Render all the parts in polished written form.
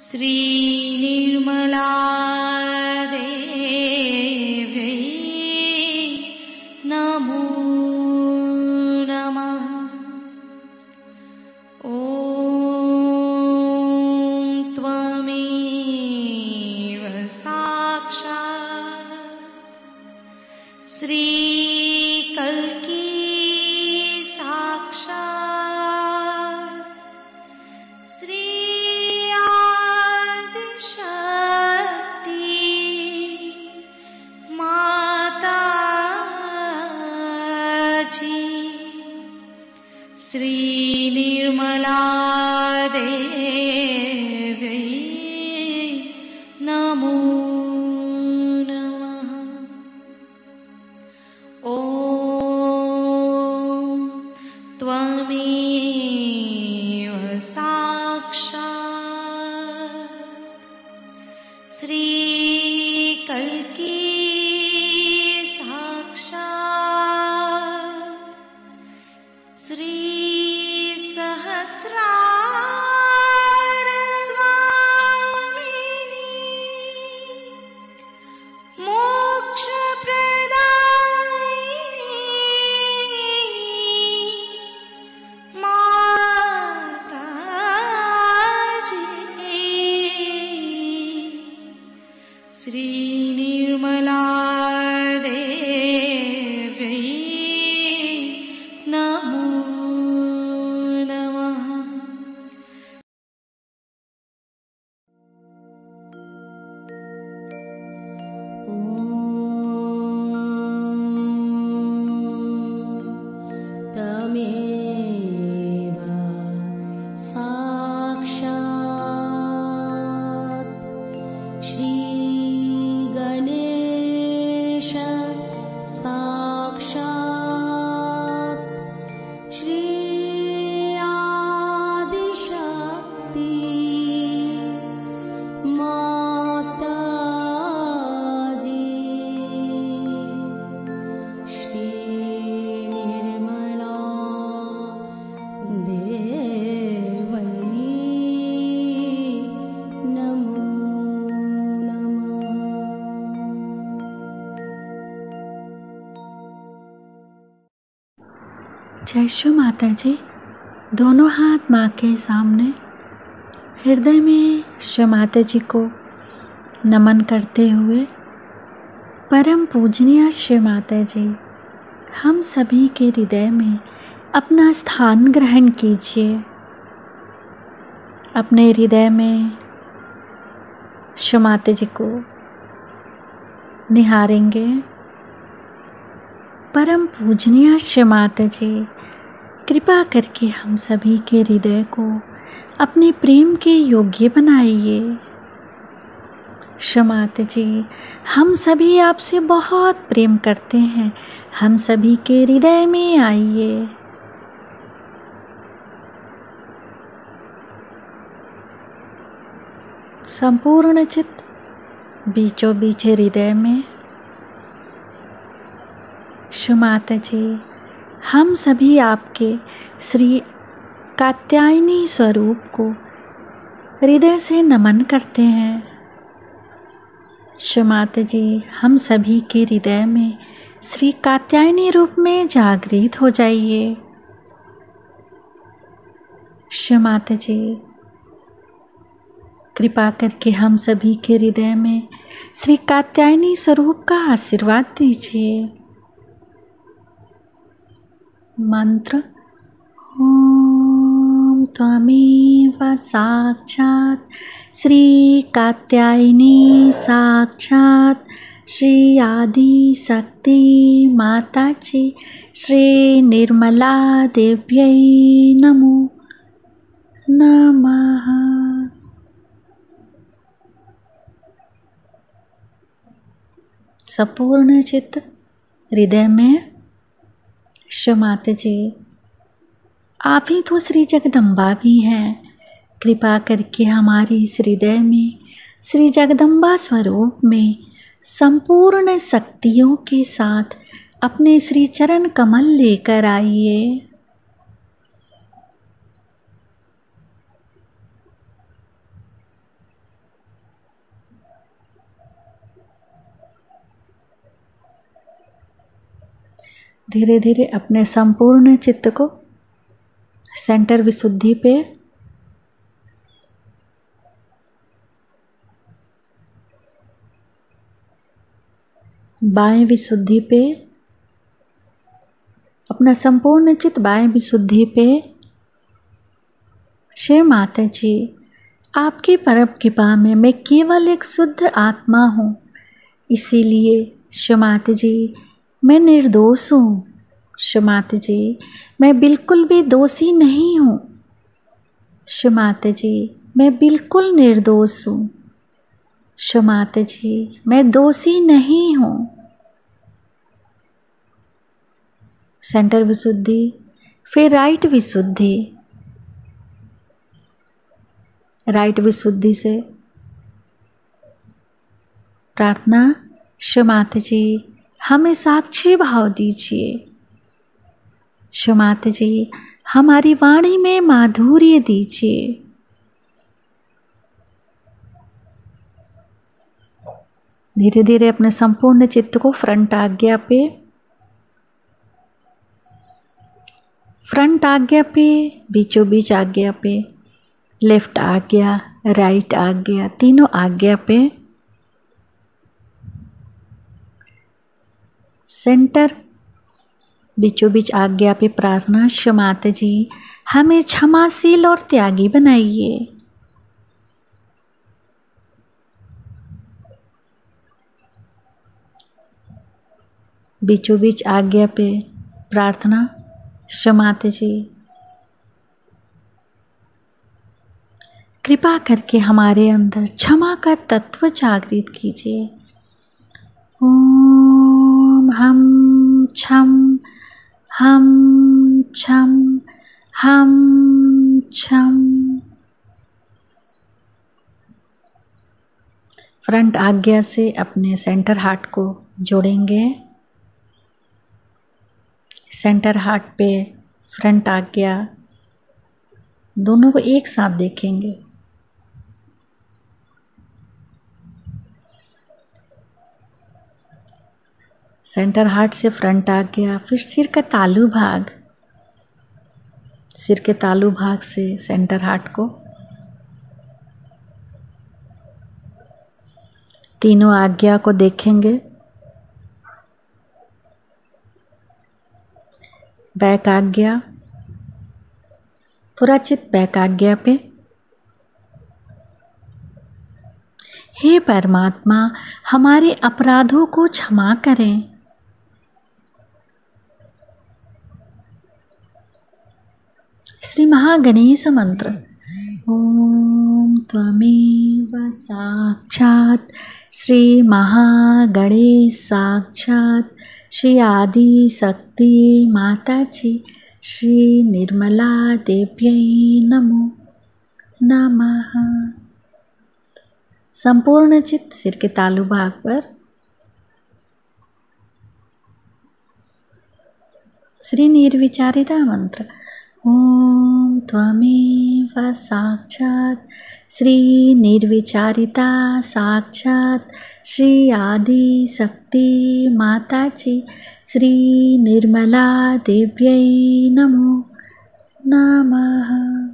श्री निर्मला देव्यै नमो नमः। ॐ त्वमेव साक्षात् श्री कल्की साक्षात् श्री आदिशक्ति माताजी। श्री निर्मला देव्यै नमो नमः। ॐ त्वमेव साक्षात् श्री कल्की साक्षात् श्री सहस्रार स्वामिनी मोक्ष प्रदायिनी माताजी। श्री निर्मला देव्यै नमो नमः। तमेव साक्षात् श्री गणेश साक्षात् श्री आदिशक्ति माताजी। श्री निर्मला देव्यै नमो नमः। जय श्री माता जी। दोनों हाथ माँ के सामने हृदय में श्री माता जी को नमन करते हुए, परम पूजनीय श्री माता जी, हम सभी के हृदय में अपना स्थान ग्रहण कीजिए। अपने हृदय में श्री माता जी को निहारेंगे। परम पूजनीय श्री माता जी, कृपा करके हम सभी के हृदय को अपने प्रेम के योग्य बनाइए। श्री माता जी, हम सभी आपसे बहुत प्रेम करते हैं, हम सभी के हृदय में आइए। संपूर्ण चित्त बीचों बीच हृदय में। श्री माता जी, हम सभी आपके श्री कात्यायनी स्वरूप को हृदय से नमन करते हैं। श्री माता जी, हम सभी के हृदय में श्री कात्यायनी रूप में जागृत हो जाइए। श्री माता जी, कृपा करके हम सभी के हृदय में श्री कात्यायनी स्वरूप का आशीर्वाद दीजिए। मंत्र: ओम त्वमेव साक्षात् श्री कात्यायनी साक्षात् श्री आदि शक्ति माताजी। श्री निर्मला देव्यै नमो नमः। संपूर्ण चित्त हृदय में। श्री माता जी, आप ही तो श्री जगदम्बा भी हैं। कृपा करके हमारे इस हृदय में श्री जगदम्बा स्वरूप में संपूर्ण शक्तियों के साथ अपने श्री चरण कमल लेकर आइए। धीरे धीरे अपने संपूर्ण चित्त को सेंटर विशुद्धि पे बाएं विशुद्धि पे, अपना संपूर्ण चित्त बाएं विशुद्धि पे। श्री माता जी, आपकी परम कृपा में मैं केवल एक शुद्ध आत्मा हूँ, इसीलिए श्री माता जी मैं निर्दोष हूँ। श्री माता जी मैं बिल्कुल भी दोषी नहीं हूँ। श्री माता जी मैं बिल्कुल निर्दोष हूँ। श्री माता जी मैं दोषी नहीं हूँ। सेंटर विशुद्धि, फिर राइट विशुद्धि। राइट विशुद्धि से प्रार्थना, श्री माता जी हमें साक्षी भाव दीजिए। श्री माता जी हमारी वाणी में माधुर्य दीजिए। धीरे धीरे अपने संपूर्ण चित्त को फ्रंट आज्ञा पे, फ्रंट आज्ञा पे, बीचों बीच आज्ञा पे, लेफ्ट आज्ञा, राइट आज्ञा, तीनों आज्ञा पे सेंटर बीचों बीच आज्ञा पे प्रार्थना, श्री माता जी हमें क्षमाशील और त्यागी बनाइए। बीचों बीच आज्ञा पे प्रार्थना, श्री माता जी कृपा करके हमारे अंदर क्षमा का तत्व जागृत कीजिए। ओम हम छम हम छम हम छम। फ्रंट आज्ञा से अपने सेंटर हार्ट को जोड़ेंगे। सेंटर हार्ट पे फ्रंट आज्ञा, दोनों को एक साथ देखेंगे। सेंटर हार्ट से फ्रंट आज्ञा, फिर सिर का तालू भाग, सिर के तालू भाग से सेंटर हार्ट को, तीनों आज्ञा को देखेंगे। बैक आज्ञा, पूरा चित्त बैक आज्ञा पे। हे परमात्मा हमारे अपराधों को क्षमा करें। श्री महागणेश मंत्र। ओम त्वमेव साक्षात् श्री महागणेश साक्षात् श्री आदि शक्ति माता जी श्री निर्मला देव्यै नमो नमः। संपूर्ण चित्त सिर के तालू भाग पर श्री निर्विचारिता मंत्र। ओम त्वमेव साक्षात् श्री निर्विचारिता साक्षात् श्री आदि शक्ति माता जी श्री निर्मला देव्यै नमो नमः।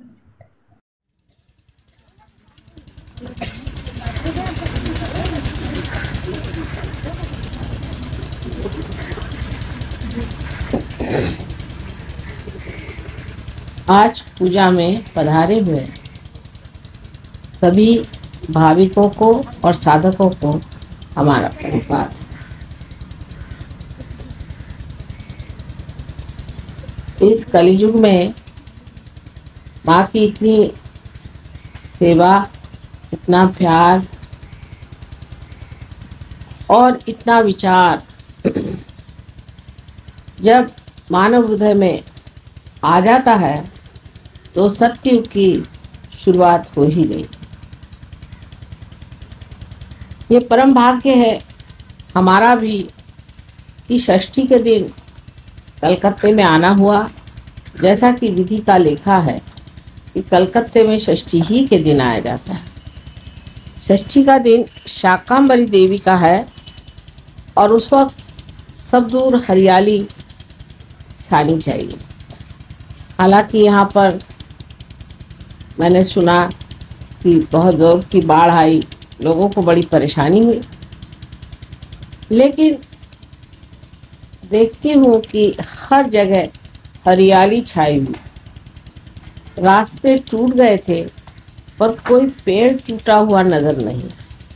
आज पूजा में पधारे हुए सभी भाविकों को और साधकों को हमारा प्रणिपात। इस कलियुग में माँ की इतनी सेवा, इतना प्यार और इतना विचार जब मानव हृदय में आ जाता है तो सत्युग की शुरुआत हो ही गई। ये परम भाग्य है हमारा भी कि षष्ठी के दिन कलकत्ते में आना हुआ। जैसा कि विधि का लेखा है कि कलकत्ते में षष्ठी ही के दिन आया जाता है। षष्ठी का दिन शाकंभरी देवी का है और उस वक्त सब दूर हरियाली छानी चाहिए। हालांकि यहाँ पर मैंने सुना कि बहुत जोर की बाढ़ आई, लोगों को बड़ी परेशानी हुई, लेकिन देखती हूँ कि हर जगह हरियाली छाई हुई। रास्ते टूट गए थे पर कोई पेड़ टूटा हुआ नजर नहीं।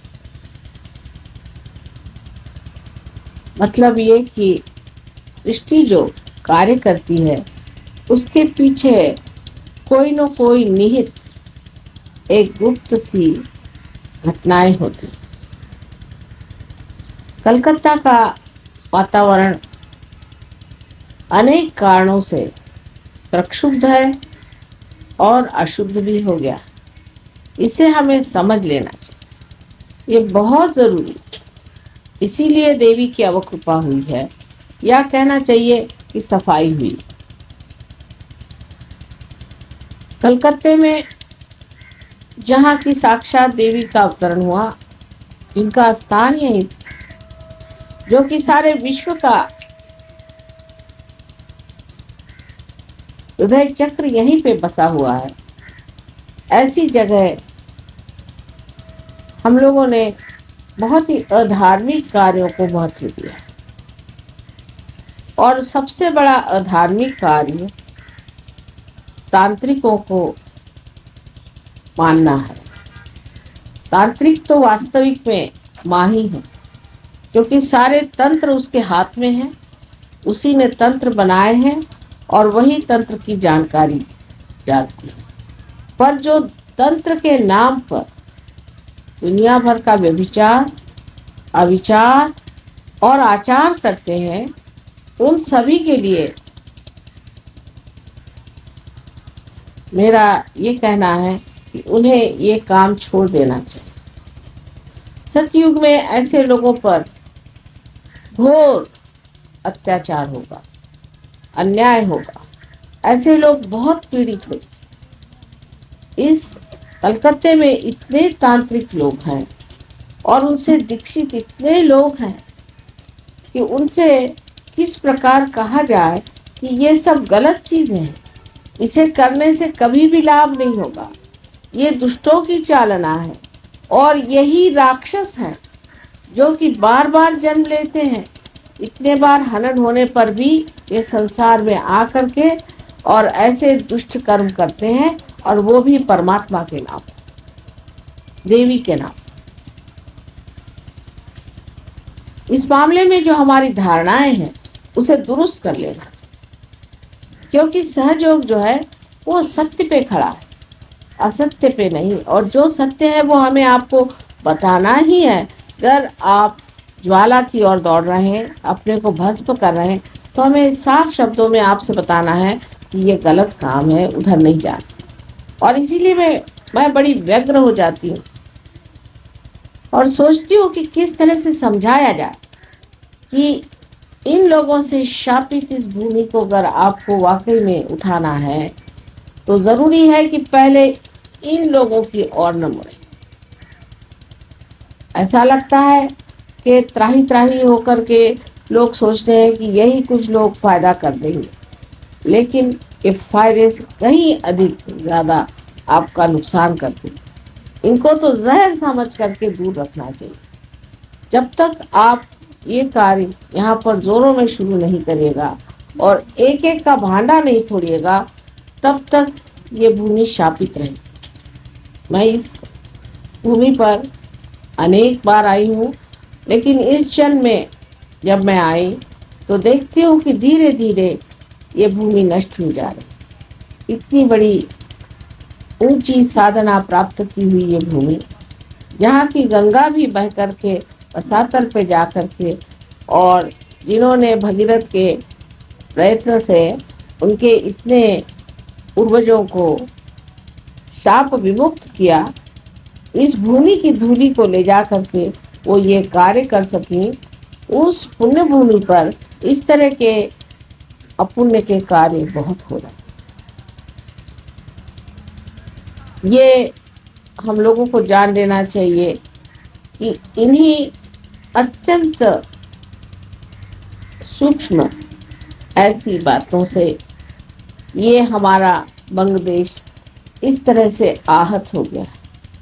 मतलब ये कि सृष्टि जो कार्य करती है उसके पीछे कोई न कोई निहित एक गुप्त सी घटनाएं होती। कलकत्ता का वातावरण अनेक कारणों से प्रक्षुब्ध है और अशुद्ध भी हो गया। इसे हमें समझ लेना चाहिए, ये बहुत जरूरी है। इसीलिए देवी की अवकृपा हुई है, या कहना चाहिए कि सफाई हुई। कलकत्ते में जहाँ की साक्षात देवी का अवतरण हुआ, इनका स्थान यही, जो कि सारे विश्व का हृदय चक्र यहीं पे बसा हुआ है। ऐसी जगह हम लोगों ने बहुत ही अधार्मिक कार्यों को महत्व दिया, और सबसे बड़ा अधार्मिक कार्य तांत्रिकों को मानना है। तांत्रिक तो वास्तविक में माँ ही है, क्योंकि सारे तंत्र उसके हाथ में हैं, उसी ने तंत्र बनाए हैं और वही तंत्र की जानकारी जानती है। पर जो तंत्र के नाम पर दुनिया भर का व्यभिचार, अविचार और आचार करते हैं, उन सभी के लिए मेरा ये कहना है कि उन्हें ये काम छोड़ देना चाहिए। सतयुग में ऐसे लोगों पर घोर अत्याचार होगा, अन्याय होगा, ऐसे लोग बहुत पीड़ित हुए। इस कलकत्ते में इतने तांत्रिक लोग हैं और उनसे दीक्षित इतने लोग हैं कि उनसे किस प्रकार कहा जाए कि ये सब गलत चीजें हैं, इसे करने से कभी भी लाभ नहीं होगा, ये दुष्टों की चालना है, और यही राक्षस हैं जो कि बार बार जन्म लेते हैं। इतने बार हनन होने पर भी ये संसार में आकर के और ऐसे दुष्ट कर्म करते हैं, और वो भी परमात्मा के नाम, देवी के नाम। इस मामले में जो हमारी धारणाएं हैं उसे दुरुस्त कर लेना चाहिए, क्योंकि सहयोग जो है वो सत्य पे खड़ा है, असत्य पे नहीं। और जो सत्य है वो हमें आपको बताना ही है। अगर आप ज्वाला की ओर दौड़ रहे हैं, अपने को भस्म कर रहे हैं, तो हमें साफ शब्दों में आपसे बताना है कि ये गलत काम है, उधर नहीं जाना। और इसीलिए मैं बड़ी व्यग्र हो जाती हूँ और सोचती हूँ कि किस तरह से समझाया जाए कि इन लोगों से शापित इस भूमि को अगर आपको वाकई में उठाना है तो जरूरी है कि पहले इन लोगों की ओर न मुड़े। ऐसा लगता है कि त्राही त्राही होकर के लोग सोचते हैं कि यही कुछ लोग फायदा कर देंगे, लेकिन ये फायदे से कहीं अधिक ज़्यादा आपका नुकसान करते हैं। इनको तो जहर समझ करके दूर रखना चाहिए। जब तक आप ये कार्य यहाँ पर जोरों में शुरू नहीं करिएगा और एक एक का भांडा नहीं तोड़िएगा, तब तक ये भूमि शापित रहेगी। मैं इस भूमि पर अनेक बार आई हूँ, लेकिन इस जन्म में जब मैं आई तो देखती हूँ कि धीरे धीरे ये भूमि नष्ट हो जा रही। इतनी बड़ी ऊंची साधना प्राप्त की हुई ये भूमि, जहाँ की गंगा भी बह करके रसातल पे जा करके, और जिन्होंने भगीरथ के प्रयत्न से उनके इतने पूर्वजों को शाप विमुक्त किया, इस भूमि की धूलि को ले जा करके वो ये कार्य कर सकी। उस पुण्य भूमि पर इस तरह के अपुण्य के कार्य बहुत हो रहे हैं। ये हम लोगों को जान लेना चाहिए कि इन्हीं अत्यंत सूक्ष्म ऐसी बातों से ये हमारा बंगदेश इस तरह से आहत हो गया।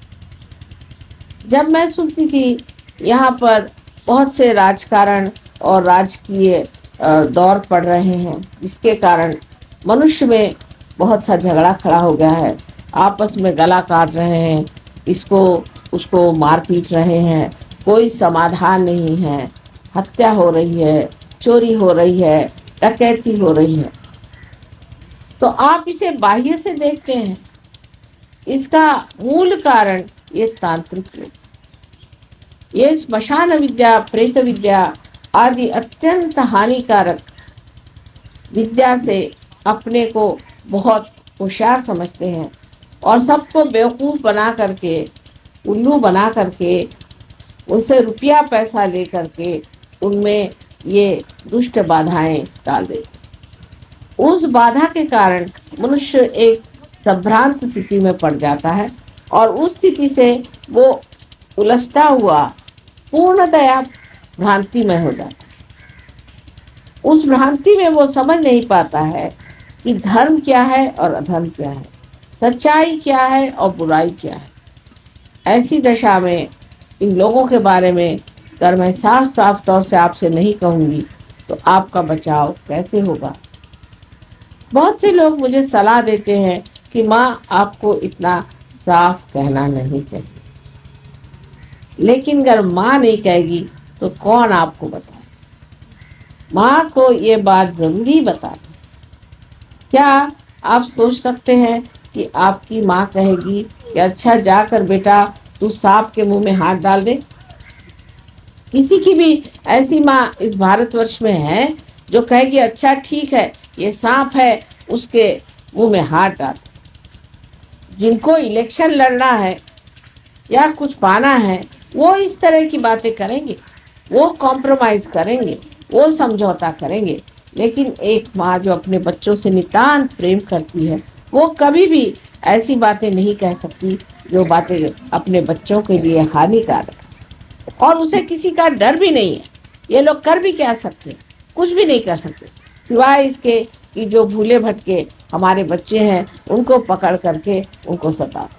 जब मैं सुनती थी यहाँ पर बहुत से राजकारण और राजकीय दौर पड़ रहे हैं, जिसके कारण मनुष्य में बहुत सा झगड़ा खड़ा हो गया है, आपस में गला काट रहे हैं, इसको उसको मार पीट रहे हैं, कोई समाधान नहीं है, हत्या हो रही है, चोरी हो रही है, डकैती हो रही है, तो आप इसे बाह्य से देखते हैं। इसका मूल कारण ये तांत्रिक लोग, ये स्मशान विद्या, प्रेत विद्या आदि अत्यंत हानिकारक विद्या से अपने को बहुत होशियार समझते हैं और सबको बेवकूफ़ बना करके, उल्लू बना करके, उनसे रुपया पैसा ले करके उनमें ये दुष्ट बाधाएं डाल देते। उस बाधा के कारण मनुष्य एक संभ्रांत स्थिति में पड़ जाता है और उस स्थिति से वो उलझता हुआ पूर्णतया भ्रांति में हो जाता है। उस भ्रांति में वो समझ नहीं पाता है कि धर्म क्या है और अधर्म क्या है, सच्चाई क्या है और बुराई क्या है। ऐसी दशा में इन लोगों के बारे में अगर मैं साफ साफ तौर से आपसे नहीं कहूँगी तो आपका बचाव कैसे होगा। बहुत से लोग मुझे सलाह देते हैं कि माँ आपको इतना साफ कहना नहीं चाहिए, लेकिन अगर माँ नहीं कहेगी तो कौन आपको बताए। माँ को ये बात जरूरी बता दें। क्या आप सोच सकते हैं कि आपकी माँ कहेगी कि अच्छा जाकर बेटा तू सांप के मुंह में हाथ डाल दे? किसी की भी ऐसी माँ इस भारतवर्ष में है जो कहेगी अच्छा ठीक है ये सांप है, उसके मुंह में हाथ डाल। जिनको इलेक्शन लड़ना है या कुछ पाना है वो इस तरह की बातें करेंगे, वो कॉम्प्रोमाइज करेंगे, वो समझौता करेंगे। लेकिन एक माँ जो अपने बच्चों से नितांत प्रेम करती है वो कभी भी ऐसी बातें नहीं कह सकती जो बातें अपने बच्चों के लिए हानिकारक है। और उसे किसी का डर भी नहीं है। ये लोग कर भी क्या सकते, कुछ भी नहीं कर सकते सिवाय इसके कि जो भूले भटके हमारे बच्चे हैं उनको पकड़ करके उनको सता।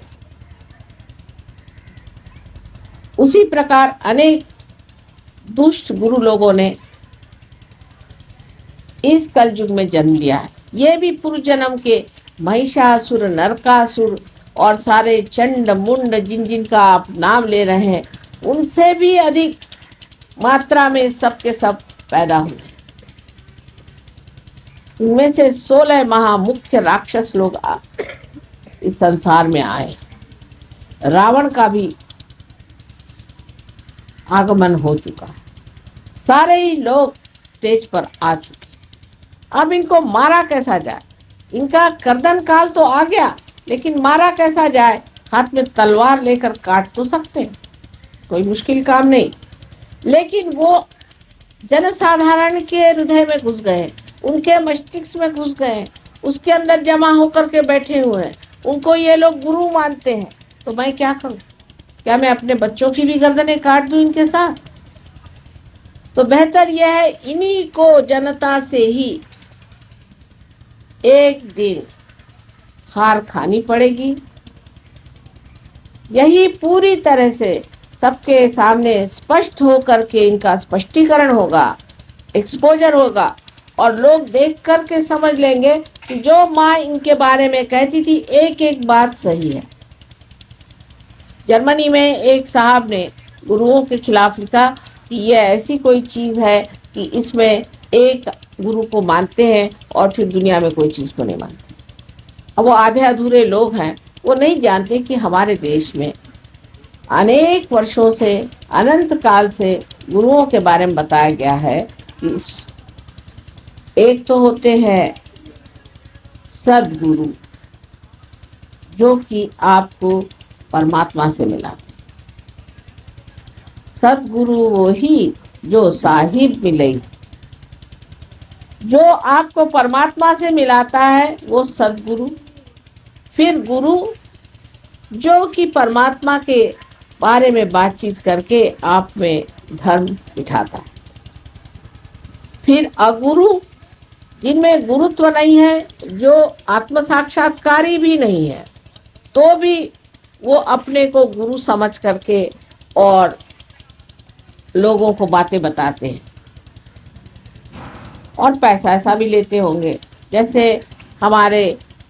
उसी प्रकार अनेक दुष्ट गुरु लोगों ने इस कलयुग में जन्म लिया है। ये भी पूर्व जन्म के महिषासुर, नरकासुर और सारे चंड मुंड जिन जिन का आप नाम ले रहे हैं उनसे भी अधिक मात्रा में सबके सब पैदा हुए। इनमें से 16 महामुख्य राक्षस लोग इस संसार में आए। रावण का भी आगमन हो चुका है, सारे ही लोग स्टेज पर आ चुके। अब इनको मारा कैसा जाए? इनका कर्दन काल तो आ गया, लेकिन मारा कैसा जाए? हाथ में तलवार लेकर काट तो सकते हैं, कोई मुश्किल काम नहीं। लेकिन वो जनसाधारण के हृदय में घुस गए, उनके मस्तिष्क में घुस गए, उसके अंदर जमा होकर के बैठे हुए हैं। उनको ये लोग गुरु मानते हैं। तो मैं क्या करूं? क्या मैं अपने बच्चों की भी गर्दनें काट दूं इनके साथ? तो बेहतर यह है इन्हीं को जनता से ही एक दिन हार खानी पड़ेगी। यही पूरी तरह से सबके सामने स्पष्ट होकर के इनका स्पष्टीकरण होगा, एक्सपोजर होगा और लोग देख करके समझ लेंगे कि जो माँ इनके बारे में कहती थी एक एक बात सही है। जर्मनी में एक साहब ने गुरुओं के खिलाफ लिखा कि यह ऐसी कोई चीज़ है कि इसमें एक गुरु को मानते हैं और फिर दुनिया में कोई चीज़ को नहीं मानते। अब वो आधे अधूरे लोग हैं, वो नहीं जानते कि हमारे देश में अनेक वर्षों से, अनंत काल से गुरुओं के बारे में बताया गया है कि एक तो होते हैं सद्गुरु जो कि आपको परमात्मा से मिला। सद्गुरु वो ही जो साहिब मिले, जो आपको परमात्मा से मिलाता है वो सद्गुरु। फिर गुरु जो कि परमात्मा के बारे में बातचीत करके आप में धर्म बिठाता है। फिर अगुरु जिनमें गुरुत्व नहीं है, जो आत्म साक्षात्कारी भी नहीं है, तो भी वो अपने को गुरु समझ करके और लोगों को बातें बताते हैं और पैसा ऐसा भी लेते होंगे। जैसे हमारे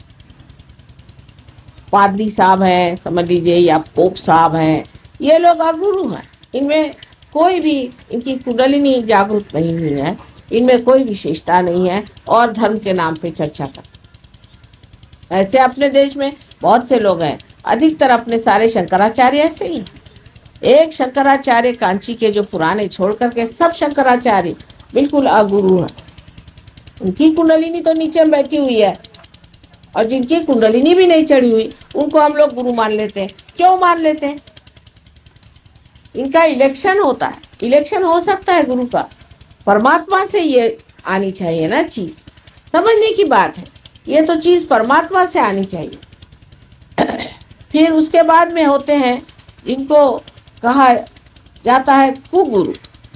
पादरी साहब हैं, समझ लीजिए, या पोप साहब हैं, ये लोग अगुरु हैं। इनमें कोई भी, इनकी कुंडलिनी जागरूक नहीं हुई है, इनमें कोई विशेषता नहीं है और धर्म के नाम पे चर्चा करते। ऐसे अपने देश में बहुत से लोग हैं, अधिकतर अपने सारे शंकराचार्य ऐसे ही हैं। एक शंकराचार्य कांची के जो पुराने छोड़ करके सब शंकराचार्य बिल्कुल अगुरु हैं। उनकी कुंडलिनी तो नीचे में बैठी हुई है और जिनकी कुंडलिनी भी नहीं चढ़ी हुई उनको हम लोग गुरु मान लेते हैं। क्यों मान लेते हैं? इनका इलेक्शन होता है, इलेक्शन हो सकता है गुरु का। परमात्मा से ये आनी चाहिए ना चीज, समझने की बात है। ये तो चीज परमात्मा से आनी चाहिए। फिर उसके बाद में होते हैं जिनको कहा जाता है कुगुरु।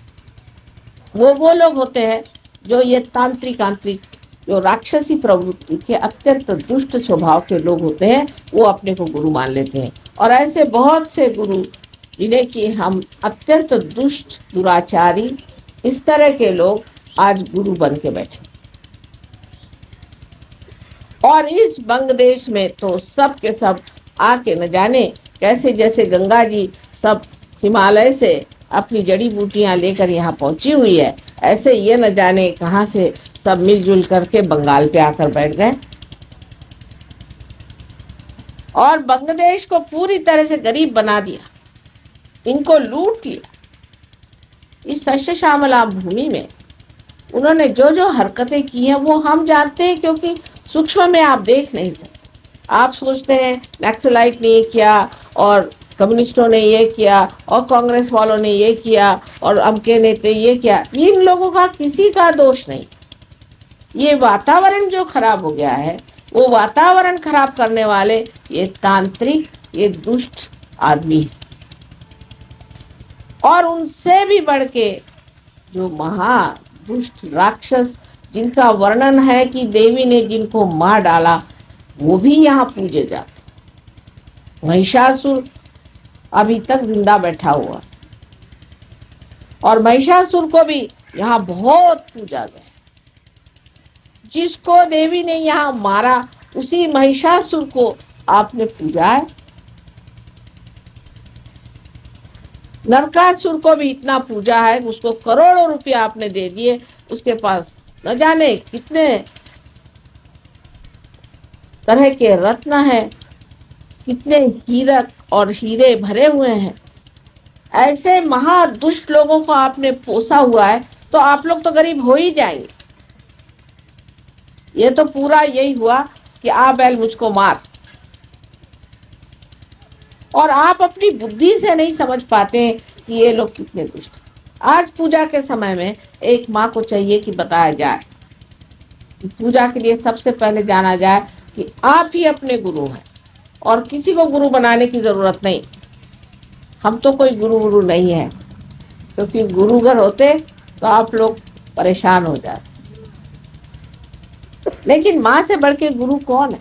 वो लोग होते हैं जो ये तांत्रिक जो राक्षसी प्रवृत्ति के अत्यंत दुष्ट स्वभाव के लोग होते हैं, वो अपने को गुरु मान लेते हैं। और ऐसे बहुत से गुरु जिन्हें कि हम अत्यंत दुष्ट दुराचारी, इस तरह के लोग आज गुरु बन के बैठे। और इस बंग देश में तो सब के सब आके न जाने कैसे, जैसे गंगा जी सब हिमालय से अपनी जड़ी बूटियां लेकर यहाँ पहुंची हुई है, ऐसे ये न जाने कहाँ से सब मिलजुल करके बंगाल पे आकर बैठ गए और बांग्लादेश को पूरी तरह से गरीब बना दिया, इनको लूट लिया। इस शस्य श्यामला भूमि में उन्होंने जो जो हरकतें की हैं वो हम जानते हैं, क्योंकि सूक्ष्म में आप देख नहीं सकते। आप सोचते हैं नक्सलाइट ने ये किया और कम्युनिस्टों ने ये किया और कांग्रेस वालों ने ये किया और अमके नेता ये किया। इन लोगों का किसी का दोष नहीं। ये वातावरण जो खराब हो गया है, वो वातावरण खराब करने वाले ये तांत्रिक, ये दुष्ट आदमी है। और उनसे भी बढ़ के जो महा दुष्ट राक्षस जिनका वर्णन है कि देवी ने जिनको मार डाला, वो भी यहाँ पूजे जाते। महिषासुर अभी तक जिंदा बैठा हुआ और महिषासुर को भी यहाँ बहुत पूजा गया। जिसको देवी ने यहाँ मारा उसी महिषासुर को आपने पूजा है। नरकासुर को भी इतना पूजा है, उसको करोड़ों रुपया आपने दे दिए, उसके पास न जाने कितने तरह के रत्न हैं, कितने हीरक और हीरे भरे हुए हैं। ऐसे महादुष्ट लोगों को आपने पोसा हुआ है, तो आप लोग तो गरीब हो ही जाएंगे। ये तो पूरा यही हुआ कि आ बैल मुझको मार। और आप अपनी बुद्धि से नहीं समझ पाते कि ये लोग कितने दुष्ट। आज पूजा के समय में एक माँ को चाहिए कि बताया जाए, पूजा के लिए सबसे पहले जाना जाए कि आप ही अपने गुरु हैं और किसी को गुरु बनाने की जरूरत नहीं। हम तो कोई गुरु नहीं है, क्योंकि गुरु अगर होते तो आप लोग परेशान हो जाते। लेकिन माँ से बढ़ के गुरु कौन है?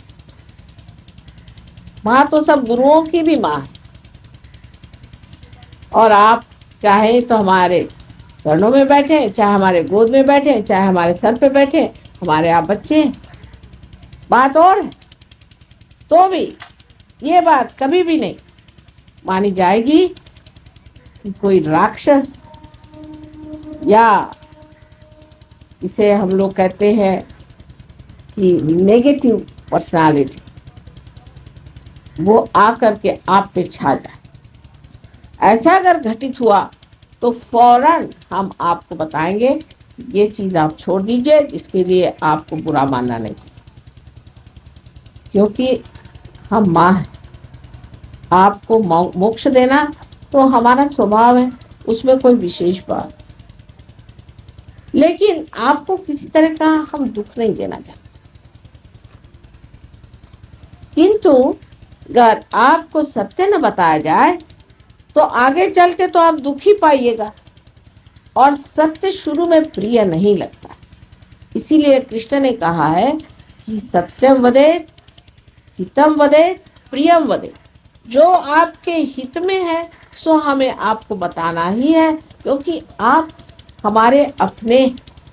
माँ तो सब गुरुओं की भी माँ है। और आप चाहे तो हमारे चरणों में बैठे, चाहे हमारे गोद में बैठे, चाहे हमारे सर पे बैठे, हमारे आप बच्चे हैं। बात और है, तो भी ये बात कभी भी नहीं मानी जाएगी कि कोई राक्षस या इसे हम लोग कहते हैं कि नेगेटिव पर्सनालिटी वो आकर के आप पे छा जाए। ऐसा अगर घटित हुआ तो फौरन हम आपको बताएंगे ये चीज आप छोड़ दीजिए, जिसके लिए आपको बुरा मानना नहीं चाहिए, क्योंकि हम माँ हैं। आपको मोक्ष देना तो हमारा स्वभाव है, उसमें कोई विशेष बात। लेकिन आपको किसी तरह का हम दुख नहीं देना चाहते। किंतु अगर आपको सत्य न बताया जाए तो आगे चल के तो आप दुखी पाइएगा। और सत्य शुरू में प्रिय नहीं लगता, इसीलिए कृष्ण ने कहा है कि सत्यम वदेत, हितम वदेत, प्रियम वदेत। जो आपके हित में है सो हमें आपको बताना ही है, क्योंकि आप हमारे अपने,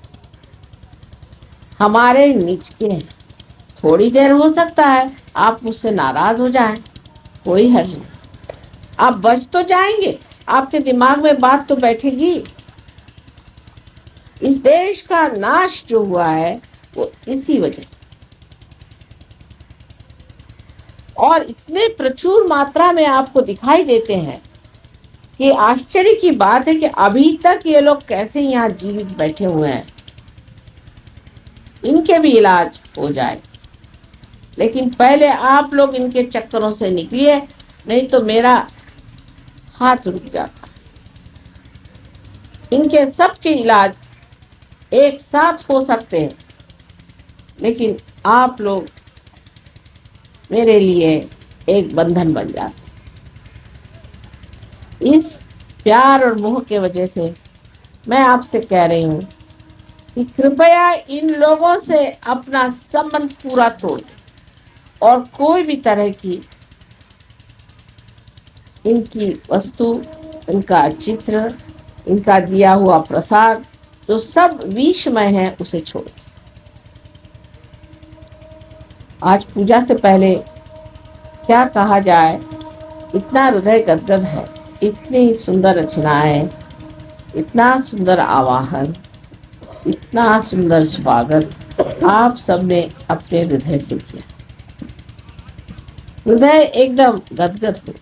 हमारे निज के हैं। थोड़ी देर हो सकता है आप मुझसे नाराज हो जाएं, कोई हर्ज नहीं, आप बच तो जाएंगे, आपके दिमाग में बात तो बैठेगी। इस देश का नाश जो हुआ है वो इसी वजह से, और इतने प्रचुर मात्रा में आपको दिखाई देते हैं कि आश्चर्य की बात है कि अभी तक ये लोग कैसे यहाँ जीवित बैठे हुए हैं। इनके भी इलाज हो जाए, लेकिन पहले आप लोग इनके चक्करों से निकलिए, नहीं तो मेरा हाथ रुक जाता। इनके सबके इलाज एक साथ हो सकते हैं, लेकिन आप लोग मेरे लिए एक बंधन बन जाते। इस प्यार और मोह के वजह से मैं आपसे कह रही हूँ कि कृपया इन लोगों से अपना संबंध पूरा तोड़ दें, और कोई भी तरह की इनकी वस्तु, इनका चित्र, इनका दिया हुआ प्रसाद जो सब विषमय है उसे छोड़ दें। आज पूजा से पहले क्या कहा जाए, इतना हृदय गदगद है, इतनी सुंदर रचनाएं, इतना सुंदर आवाहन, इतना सुंदर स्वागत आप सब ने अपने हृदय से किया। हृदय एकदम गदगद हो।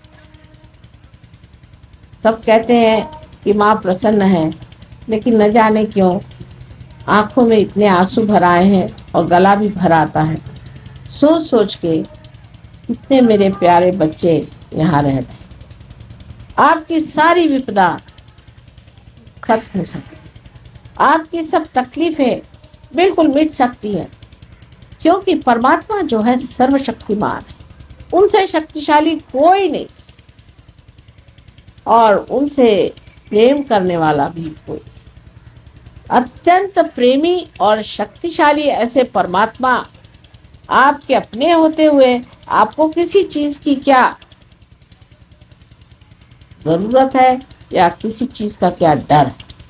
सब कहते हैं कि माँ प्रसन्न है, लेकिन न जाने क्यों आंखों में इतने आंसू भर आए हैं और गला भी भर आता है, सोच सोच के कितने मेरे प्यारे बच्चे यहाँ रह रहे। आपकी सारी विपदा खत्म हो सकती, आपकी सब तकलीफें बिल्कुल मिट सकती है, क्योंकि परमात्मा जो है सर्वशक्तिमान है, उनसे शक्तिशाली कोई नहीं, और उनसे प्रेम करने वाला भी कोई। अत्यंत प्रेमी और शक्तिशाली ऐसे परमात्मा आपके अपने होते हुए आपको किसी चीज की क्या जरूरत है या किसी चीज का क्या डर है।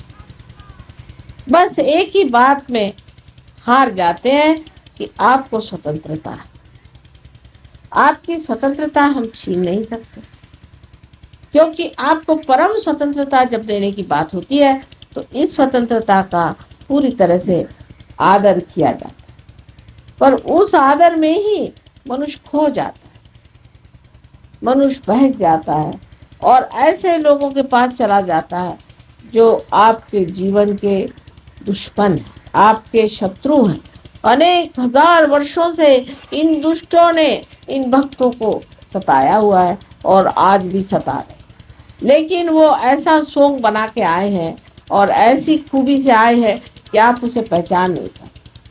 बस एक ही बात में हार जाते हैं कि आपको स्वतंत्रता है। आपकी स्वतंत्रता हम छीन नहीं सकते, क्योंकि आपको परम स्वतंत्रता जब देने की बात होती है तो इस स्वतंत्रता का पूरी तरह से आदर किया जाता है, पर उस आदर में ही मनुष्य खो जाता है, मनुष्य बहक जाता है और ऐसे लोगों के पास चला जाता है जो आपके जीवन के दुश्मन हैं, आपके शत्रु हैं। अनेक हजार वर्षों से इन दुष्टों ने इन भक्तों को सताया हुआ है और आज भी सता रहे, लेकिन वो ऐसा सोंग बना के आए हैं और ऐसी खूबी से आए हैं कि आप उसे पहचान नहीं पाते।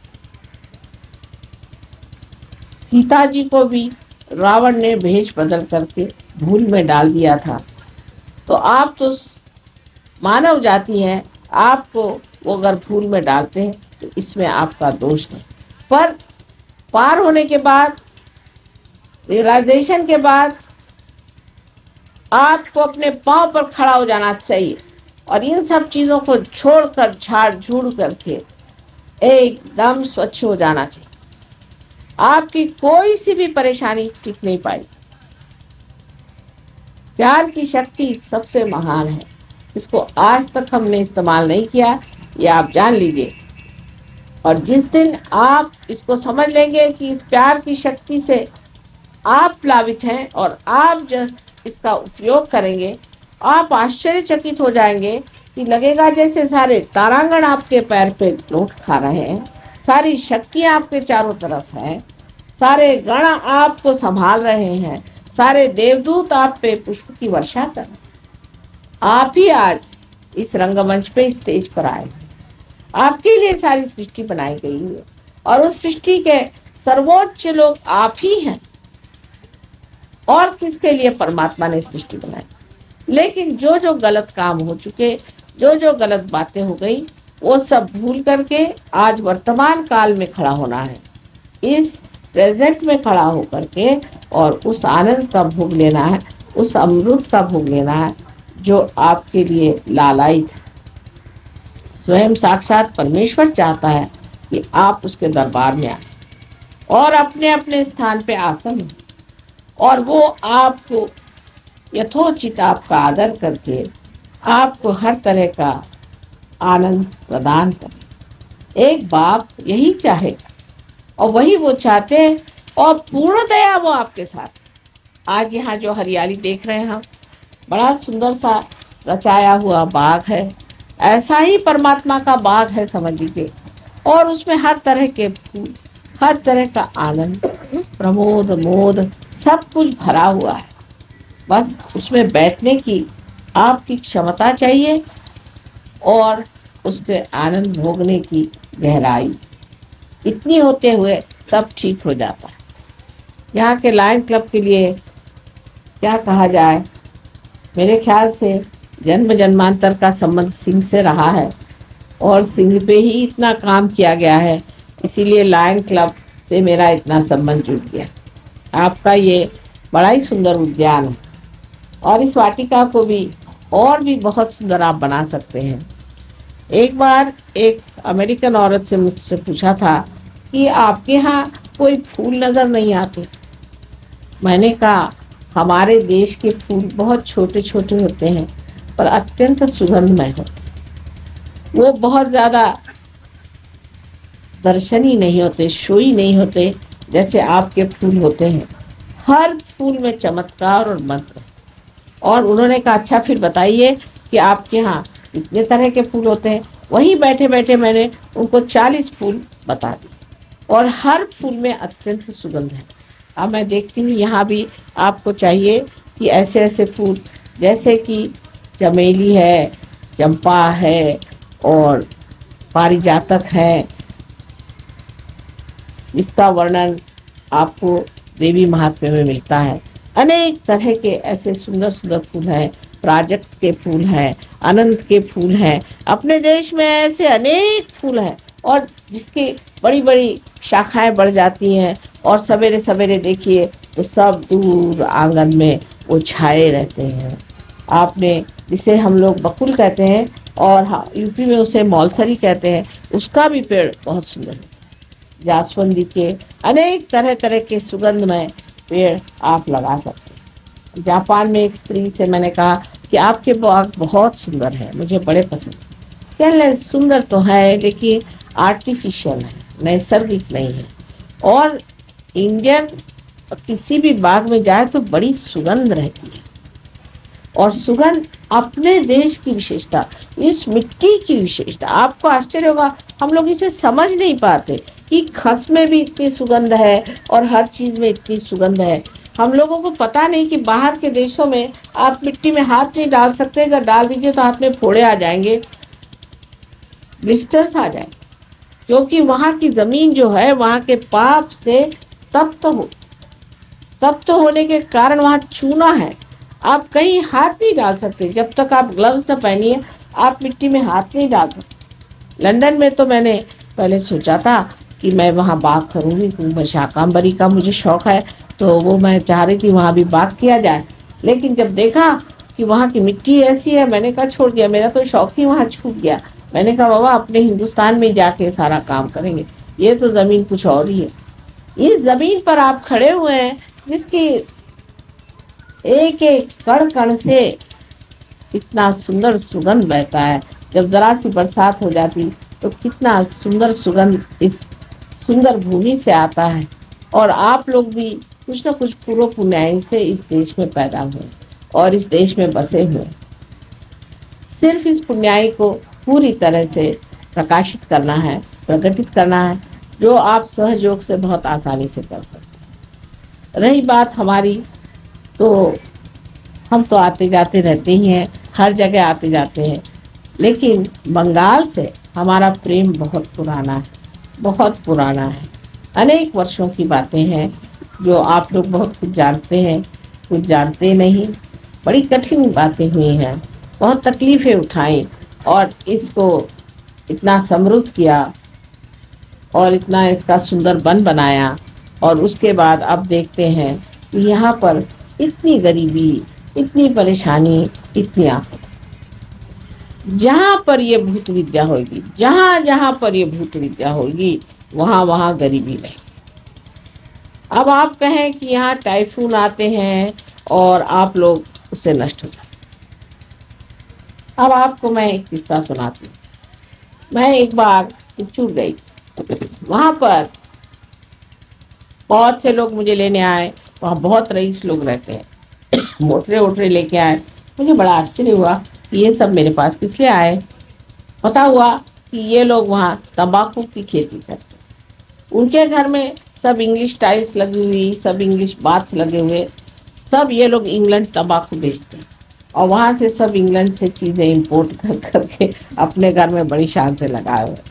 सीता जी को भी रावण ने भेष बदल करके भूल में डाल दिया था, तो आप तो मानव जाति हैं, आपको वो अगर भूल में डालते हैं तो इसमें आपका दोष नहीं। पर पार होने के बाद, रियलाइजेशन के बाद आपको अपने पांव पर खड़ा हो जाना चाहिए और इन सब चीजों को छोड़कर झाड़ झूड़ करके एकदम स्वच्छ हो जाना चाहिए। आपकी कोई सी भी परेशानी टिक नहीं पाएगी। प्यार की शक्ति सबसे महान है, इसको आज तक हमने इस्तेमाल नहीं किया, ये आप जान लीजिए। और जिस दिन आप इसको समझ लेंगे कि इस प्यार की शक्ति से आप प्लावित हैं और आप जब इसका उपयोग करेंगे, आप आश्चर्यचकित हो जाएंगे कि लगेगा जैसे सारे तारांगण आपके पैर पे लौट खा रहे हैं, सारी शक्तियाँ आपके चारों तरफ हैं, सारे गण आपको संभाल रहे हैं, सारे देवदूत आप पे पुष्प की वर्षा कर रहे हैं। आप ही आज इस रंगमंच पे स्टेज पर आए, आपके लिए सारी सृष्टि बनाई गई है और उस सृष्टि के सर्वोच्च लोग आप ही हैं। और किसके लिए परमात्मा ने सृष्टि बनाई? लेकिन जो जो गलत काम हो चुके, जो जो गलत बातें हो गई, वो सब भूल करके आज वर्तमान काल में खड़ा होना है, इस प्रेजेंट में खड़ा होकर के, और उस आनंद का भोग लेना है, उस अमृत का भोग लेना है जो आपके लिए लालायित है। स्वयं साक्षात परमेश्वर चाहता है कि आप उसके दरबार में आए और अपने अपने स्थान पे आसन हो, और वो आपको यथोचित आपका आदर करके आपको हर तरह का आनंद प्रदान करे। एक बाप यही चाहेगा और वही वो चाहते हैं, और पूर्णतया वो आपके साथ। आज यहाँ जो हरियाली देख रहे हैं हम, बड़ा सुंदर सा रचाया हुआ बाग है, ऐसा ही परमात्मा का बाग है समझ लीजिए, और उसमें हर तरह के फूल, हर तरह का आनंद, प्रमोद मोद सब कुछ भरा हुआ है। बस उसमें बैठने की आपकी क्षमता चाहिए और उसके आनंद भोगने की गहराई, इतनी होते हुए सब ठीक हो जाता है। यहाँ के लायन क्लब के लिए क्या कहा जाए, मेरे ख्याल से जन्म जन्मांतर का संबंध सिंह से रहा है और सिंह पे ही इतना काम किया गया है, इसीलिए लायन क्लब से मेरा इतना संबंध जुड़ गया। आपका ये बड़ा ही सुंदर उद्यान है और इस वाटिका को भी और भी बहुत सुंदर आप बना सकते हैं। एक बार एक अमेरिकन औरत से मुझसे पूछा था कि आपके यहाँ कोई फूल नज़र नहीं आते। मैंने कहा हमारे देश के फूल बहुत छोटे छोटे होते हैं पर अत्यंत सुगंधमय होते। वो बहुत ज़्यादा दर्शनी नहीं होते, शोई नहीं होते जैसे आपके फूल होते हैं। हर फूल में चमत्कार और मंत्र। और उन्होंने कहा अच्छा फिर बताइए कि आपके यहाँ इतने तरह के फूल होते हैं। वहीं बैठे बैठे मैंने उनको 40 फूल बता दिए और हर फूल में अत्यंत सुगंध है। अब मैं देखती हूँ यहाँ भी आपको चाहिए कि ऐसे ऐसे फूल, जैसे कि चमेली है, चंपा है और पारिजातक है, जिसका वर्णन आपको देवी महात्म्य में मिलता है। अनेक तरह के ऐसे सुंदर सुंदर फूल हैं, प्राजक्त के फूल हैं, अनंत के फूल हैं। अपने देश में ऐसे अनेक फूल हैं और जिसकी बड़ी बड़ी शाखाएं बढ़ जाती हैं और सवेरे सवेरे देखिए तो सब दूर आंगन में वो छाए रहते हैं। आपने जिसे हम लोग बकुल कहते हैं और यूपी में उसे मौलसरी कहते हैं, उसका भी पेड़ बहुत सुंदर है। जासवंदी के अनेक तरह तरह के सुगंधमय पेड़ आप लगा सकते हैं। जापान में एक स्त्री से मैंने कहा कि आपके बाग बहुत सुंदर है, मुझे बड़े पसंद। कहने लगे सुंदर तो है लेकिन आर्टिफिशियल है, नैसर्गिक नहीं है। और इंडियन किसी भी बाग में जाए तो बड़ी सुगंध रहती है और सुगंध अपने देश की विशेषता, इस मिट्टी की विशेषता। आपको आश्चर्य होगा, हम लोग इसे समझ नहीं पाते कि खस में भी इतनी सुगंध है और हर चीज़ में इतनी सुगंध है। हम लोगों को पता नहीं कि बाहर के देशों में आप मिट्टी में हाथ नहीं डाल सकते, अगर डाल दीजिए तो हाथ में फोड़े आ जाएंगे, ब्लिस्टर्स आ जाएंगे, क्योंकि वहाँ की ज़मीन जो है वहाँ के पाप से तप्त होने के कारण वहाँ चूना है। आप कहीं हाथ नहीं डाल सकते जब तक आप ग्लव्स न पहनिए, आप मिट्टी में हाथ नहीं डाल सकते। लंदन में तो मैंने पहले सोचा था कि मैं वहाँ बाग करूँगी, क्योंकि शाकांबरी का मुझे शौक़ है, तो वो मैं चाह रही थी वहाँ भी बाग किया जाए। लेकिन जब देखा कि वहाँ की मिट्टी ऐसी है, मैंने कहा छोड़ दिया, मेरा तो शौक़ ही वहाँ छूट गया। मैंने कहा बाबा अपने हिंदुस्तान में जाके सारा काम करेंगे, ये तो ज़मीन कुछ और ही है। इस ज़मीन पर आप खड़े हुए हैं जिसकी एक एक कण कण से कितना सुंदर सुगंध बहता है। जब ज़रा सी बरसात हो जाती तो कितना सुंदर सुगंध इस सुंदर भूमि से आता है। और आप लोग भी कुछ न कुछ पूर्व पुण्याई से इस देश में पैदा हुए और इस देश में बसे हुए। सिर्फ इस पुण्याई को पूरी तरह से प्रकाशित करना है, प्रकटित करना है, जो आप सहयोग से बहुत आसानी से कर सकते हैं। रही बात हमारी, तो हम तो आते जाते रहते ही हैं, हर जगह आते जाते हैं, लेकिन बंगाल से हमारा प्रेम बहुत पुराना है, बहुत पुराना है। अनेक वर्षों की बातें हैं जो आप लोग बहुत कुछ जानते हैं, कुछ जानते नहीं। बड़ी कठिन बातें हुई हैं, बहुत तकलीफ़ें उठाई और इसको इतना समृद्ध किया और इतना इसका सुंदर वन बनाया, और उसके बाद अब देखते हैं कि यहाँ पर इतनी गरीबी, इतनी परेशानी, इतनी आफत। जहाँ पर ये भूत विद्या होगी, जहाँ जहाँ पर ये भूत विद्या होगी, वहाँ वहाँ गरीबी नहीं। अब आप कहें कि यहाँ टाइफून आते हैं और आप लोग उससे नष्ट हो जाते। अब आपको मैं एक किस्सा सुनाती हूँ। मैं एक बार छूट गई, वहाँ पर बहुत से लोग मुझे लेने आए। वहाँ बहुत रईस लोग रहते हैं, मोटरे वोटरे लेके आए। मुझे बड़ा आश्चर्य हुआ कि ये सब मेरे पास किस लिए आए। पता हुआ कि ये लोग वहाँ तंबाकू की खेती करते हैं। उनके घर में सब इंग्लिश टाइल्स लगी हुई, सब इंग्लिश बाथ्स लगे हुए, सब ये लोग इंग्लैंड तंबाकू बेचते हैं और वहाँ से सब इंग्लैंड से चीज़ें इंपोर्ट कर करके अपने घर में बड़ी शान से लगाए हुए।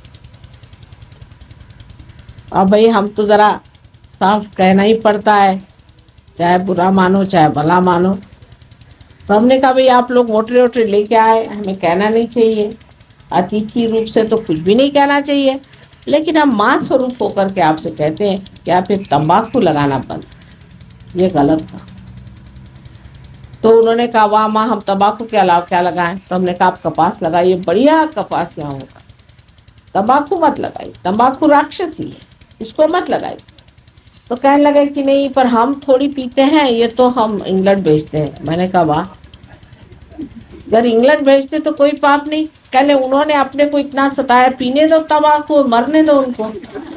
अब भाई हम तो ज़रा साफ कहना ही पड़ता है, चाहे बुरा मानो चाहे भला मानो। तो हमने कहा भाई आप लोग मोटरे वोटरे लेके आए, हमें कहना नहीं चाहिए, अतिथि रूप से तो कुछ भी नहीं कहना चाहिए, लेकिन हम मां स्वरूप होकर के आपसे कहते हैं कि आप ये तंबाकू लगाना बंद, ये गलत था। तो उन्होंने कहा वाह माँ, हम तंबाकू के अलावा क्या लगाएं? तो हमने कहा आप कपास लगाइए, बढ़िया कपास यहाँ होगा, तंबाकू मत लगाइए, तंबाकू राक्षसी है, इसको मत लगाइए। तो कहने लगे कि नहीं पर हम थोड़ी पीते हैं, ये तो हम इंग्लैंड भेजते हैं। मैंने कहा वाह, अगर इंग्लैंड भेजते तो कोई पाप नहीं। कहने उन्होंने अपने को इतना सताया, पीने दो तंबाकू, मरने दो उनको।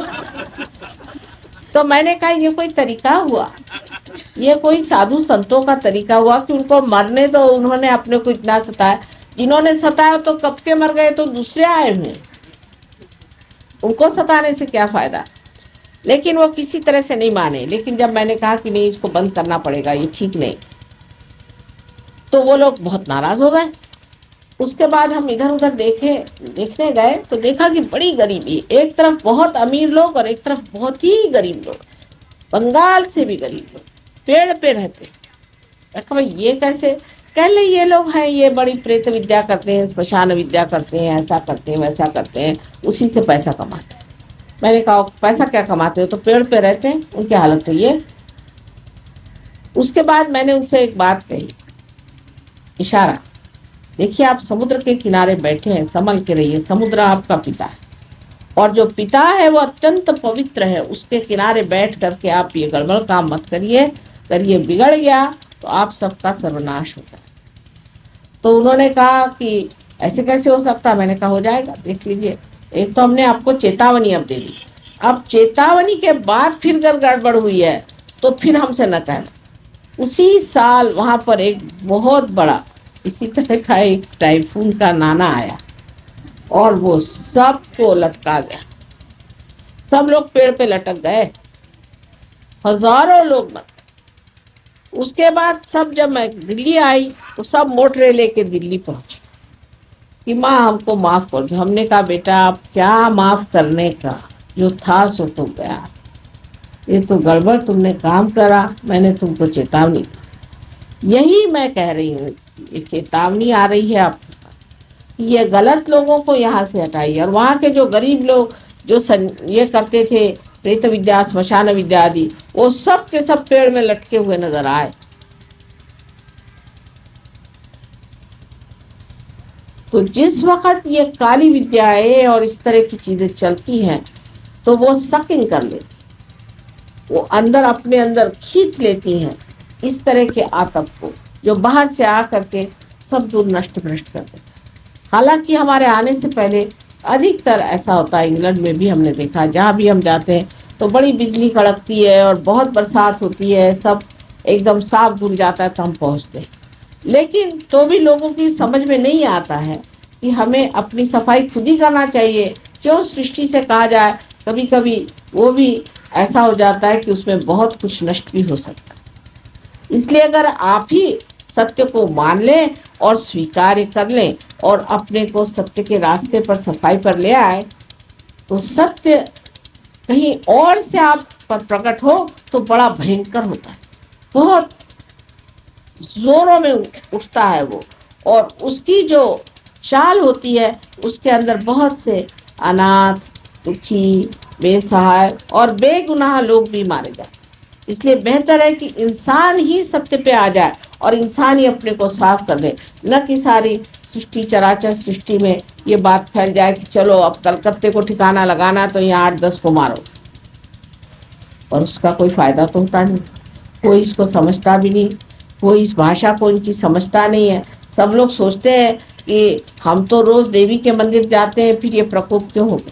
तो मैंने कहा ये कोई तरीका हुआ, ये कोई साधु संतों का तरीका हुआ कि उनको मरने दो? उन्होंने अपने को इतना सताया, जिन्होंने सताया तो कब के मर गए, तो दूसरे आए हुए, उनको सताने से क्या फायदा। लेकिन वो किसी तरह से नहीं माने। लेकिन जब मैंने कहा कि नहीं इसको बंद करना पड़ेगा, ये ठीक नहीं, तो वो लोग बहुत नाराज हो गए। उसके बाद हम इधर उधर देखने गए तो देखा कि बड़ी गरीबी, एक तरफ बहुत अमीर लोग और एक तरफ बहुत ही गरीब लोग, बंगाल से भी गरीब लोग पेड़ पे रहते। भाई ये कैसे? कह ले ये लोग हैं, ये बड़ी प्रेत विद्या करते हैं, स्मशान विद्या करते हैं, ऐसा करते हैं वैसा करते हैं, उसी से पैसा कमाते हैं। मैंने कहा पैसा क्या कमाते हो? तो पेड़ पे रहते हैं, उनकी हालत तो ये। उसके बाद मैंने उनसे एक बात कही, इशारा, देखिए आप समुद्र के किनारे बैठे हैं, संभल के रहिए, समुद्र आपका पिता है और जो पिता है वो अत्यंत पवित्र है, उसके किनारे बैठ करके आप ये गड़बड़ काम मत करिए, अगर ये बिगड़ गया तो आप सबका सर्वनाश होता है। तो उन्होंने कहा कि ऐसे कैसे हो सकता? मैंने कहा हो जाएगा, देख लीजिए। एक तो हमने आपको चेतावनी अब दे दी, अब चेतावनी के बाद फिर अगर गड़बड़ हुई है तो फिर हमसे न कहना। उसी साल वहां पर एक बहुत बड़ा इसी तरह का एक टाइफून का नाना आया और वो सबको लटका गया, सब लोग पेड़ पे लटक गए, हजारों लोग मर। उसके बाद सब, जब मैं दिल्ली आई तो सब मोटरे लेके दिल्ली पहुंचे कि माँ हमको माफ कर दो। हमने कहा बेटा आप क्या माफ करने का, जो था सो तो गया, ये तो गड़बड़ तुमने काम करा, मैंने तुमको चेतावनी दी। यही मैं कह रही हूँ, ये चेतावनी आ रही है आपके पास, ये गलत लोगों को यहाँ से हटाइए। और वहाँ के जो गरीब लोग जो ये करते थे प्रेत विद्या, स्मशान विद्या आदि, वो सब के सब पेड़ में लटके हुए नजर आए। तो जिस वक्त ये काली विद्याएं और इस तरह की चीजें चलती हैं तो वो सकिंग कर लेती, वो अंदर अपने अंदर खींच लेती हैं इस तरह के आतप को, जो बाहर से आ करके सब दूर नष्ट भ्रष्ट कर देता है। हालांकि हमारे आने से पहले अधिकतर ऐसा होता है, इंग्लैंड में भी हमने देखा, जहाँ भी हम जाते हैं तो बड़ी बिजली कड़कती है और बहुत बरसात होती है, सब एकदम साफ धुल जाता है तो हम पहुँचते हैं। लेकिन तो भी लोगों की समझ में नहीं आता है कि हमें अपनी सफाई खुद ही करना चाहिए। क्यों सृष्टि से कहा जाए, कभी कभी वो भी ऐसा हो जाता है कि उसमें बहुत कुछ नष्ट भी हो सकता है। इसलिए अगर आप ही सत्य को मान लें और स्वीकार कर लें और अपने को सत्य के रास्ते पर सफाई पर ले आए, तो सत्य कहीं और से आप पर प्रकट हो तो बड़ा भयंकर होता है, बहुत जोरों में उठता है वो, और उसकी जो चाल होती है उसके अंदर बहुत से अनाथ, दुखी, बेसहाय और बेगुनाह लोग भी मारे जाए। इसलिए बेहतर है कि इंसान ही सत्य पे आ जाए और इंसान ही अपने को साफ कर ले, न कि सारी सृष्टि, चराचर सृष्टि में ये बात फैल जाए कि चलो अब कलकत्ते को ठिकाना लगाना तो यहाँ 8-10 को मारो, और उसका कोई फायदा तो होता नहीं। कोई इसको समझता भी नहीं, कोई इस भाषा को इनकी समझता नहीं है। सब लोग सोचते हैं कि हम तो रोज देवी के मंदिर जाते हैं, फिर ये प्रकोप क्यों हो गया।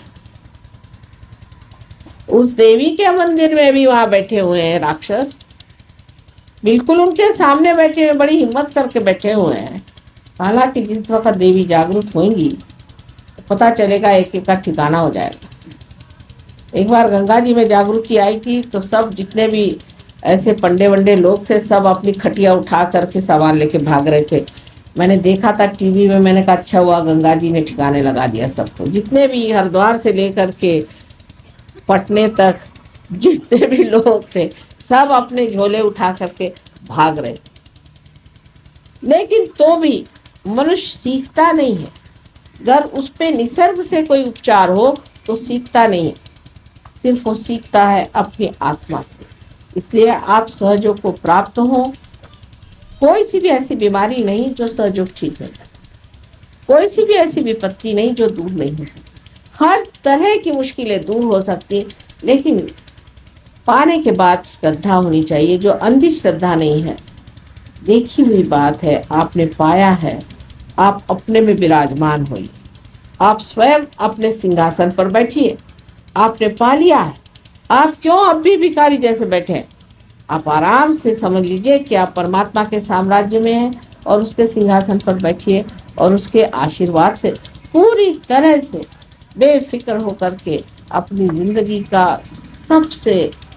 उस देवी के मंदिर में भी वहां बैठे हुए हैं राक्षस, बिल्कुल उनके सामने बैठे हुए, बड़ी हिम्मत करके बैठे हुए हैं। हालांकि जिस वक्त देवी जागृत होंगी तो पता चलेगा, एक एक का ठिकाना हो जाएगा। एक बार गंगा जी में जागृति आई थी तो सब जितने भी ऐसे पंडे वंडे लोग थे सब अपनी खटिया उठा करके सामान लेके भाग रहे थे। मैंने देखा था टीवी में, मैंने कहा अच्छा हुआ गंगा जी ने ठिकाने लगा दिया सबको। जितने भी हरिद्वार से लेकर के पटने तक जितने भी लोग थे सब अपने झोले उठा करके भाग रहे थे। लेकिन तो भी मनुष्य सीखता नहीं है। अगर उस पे निसर्ग से कोई उपचार हो तो सीखता नहीं है, सिर्फ वो सीखता है अपनी आत्मा से। इसलिए आप सहयोग को प्राप्त हो। कोई सी भी ऐसी बीमारी नहीं जो सहयोग ठीक नहीं कर सकती, कोई सी भी ऐसी विपत्ति नहीं जो दूर नहीं हो सकती। हर तरह की मुश्किलें दूर हो सकती, लेकिन पाने के बाद श्रद्धा होनी चाहिए, जो अंधी श्रद्धा नहीं है। देखी हुई बात है, आपने पाया है, आप अपने में विराजमान होइए। आप स्वयं अपने सिंहासन पर बैठिए, आपने पा लिया है। आप क्यों अब भी भिखारी जैसे बैठे हैं? आप आराम से समझ लीजिए कि आप परमात्मा के साम्राज्य में हैं और उसके सिंहासन पर बैठिए और उसके आशीर्वाद से पूरी तरह से बेफिक्र होकर के अपनी जिंदगी का सबसे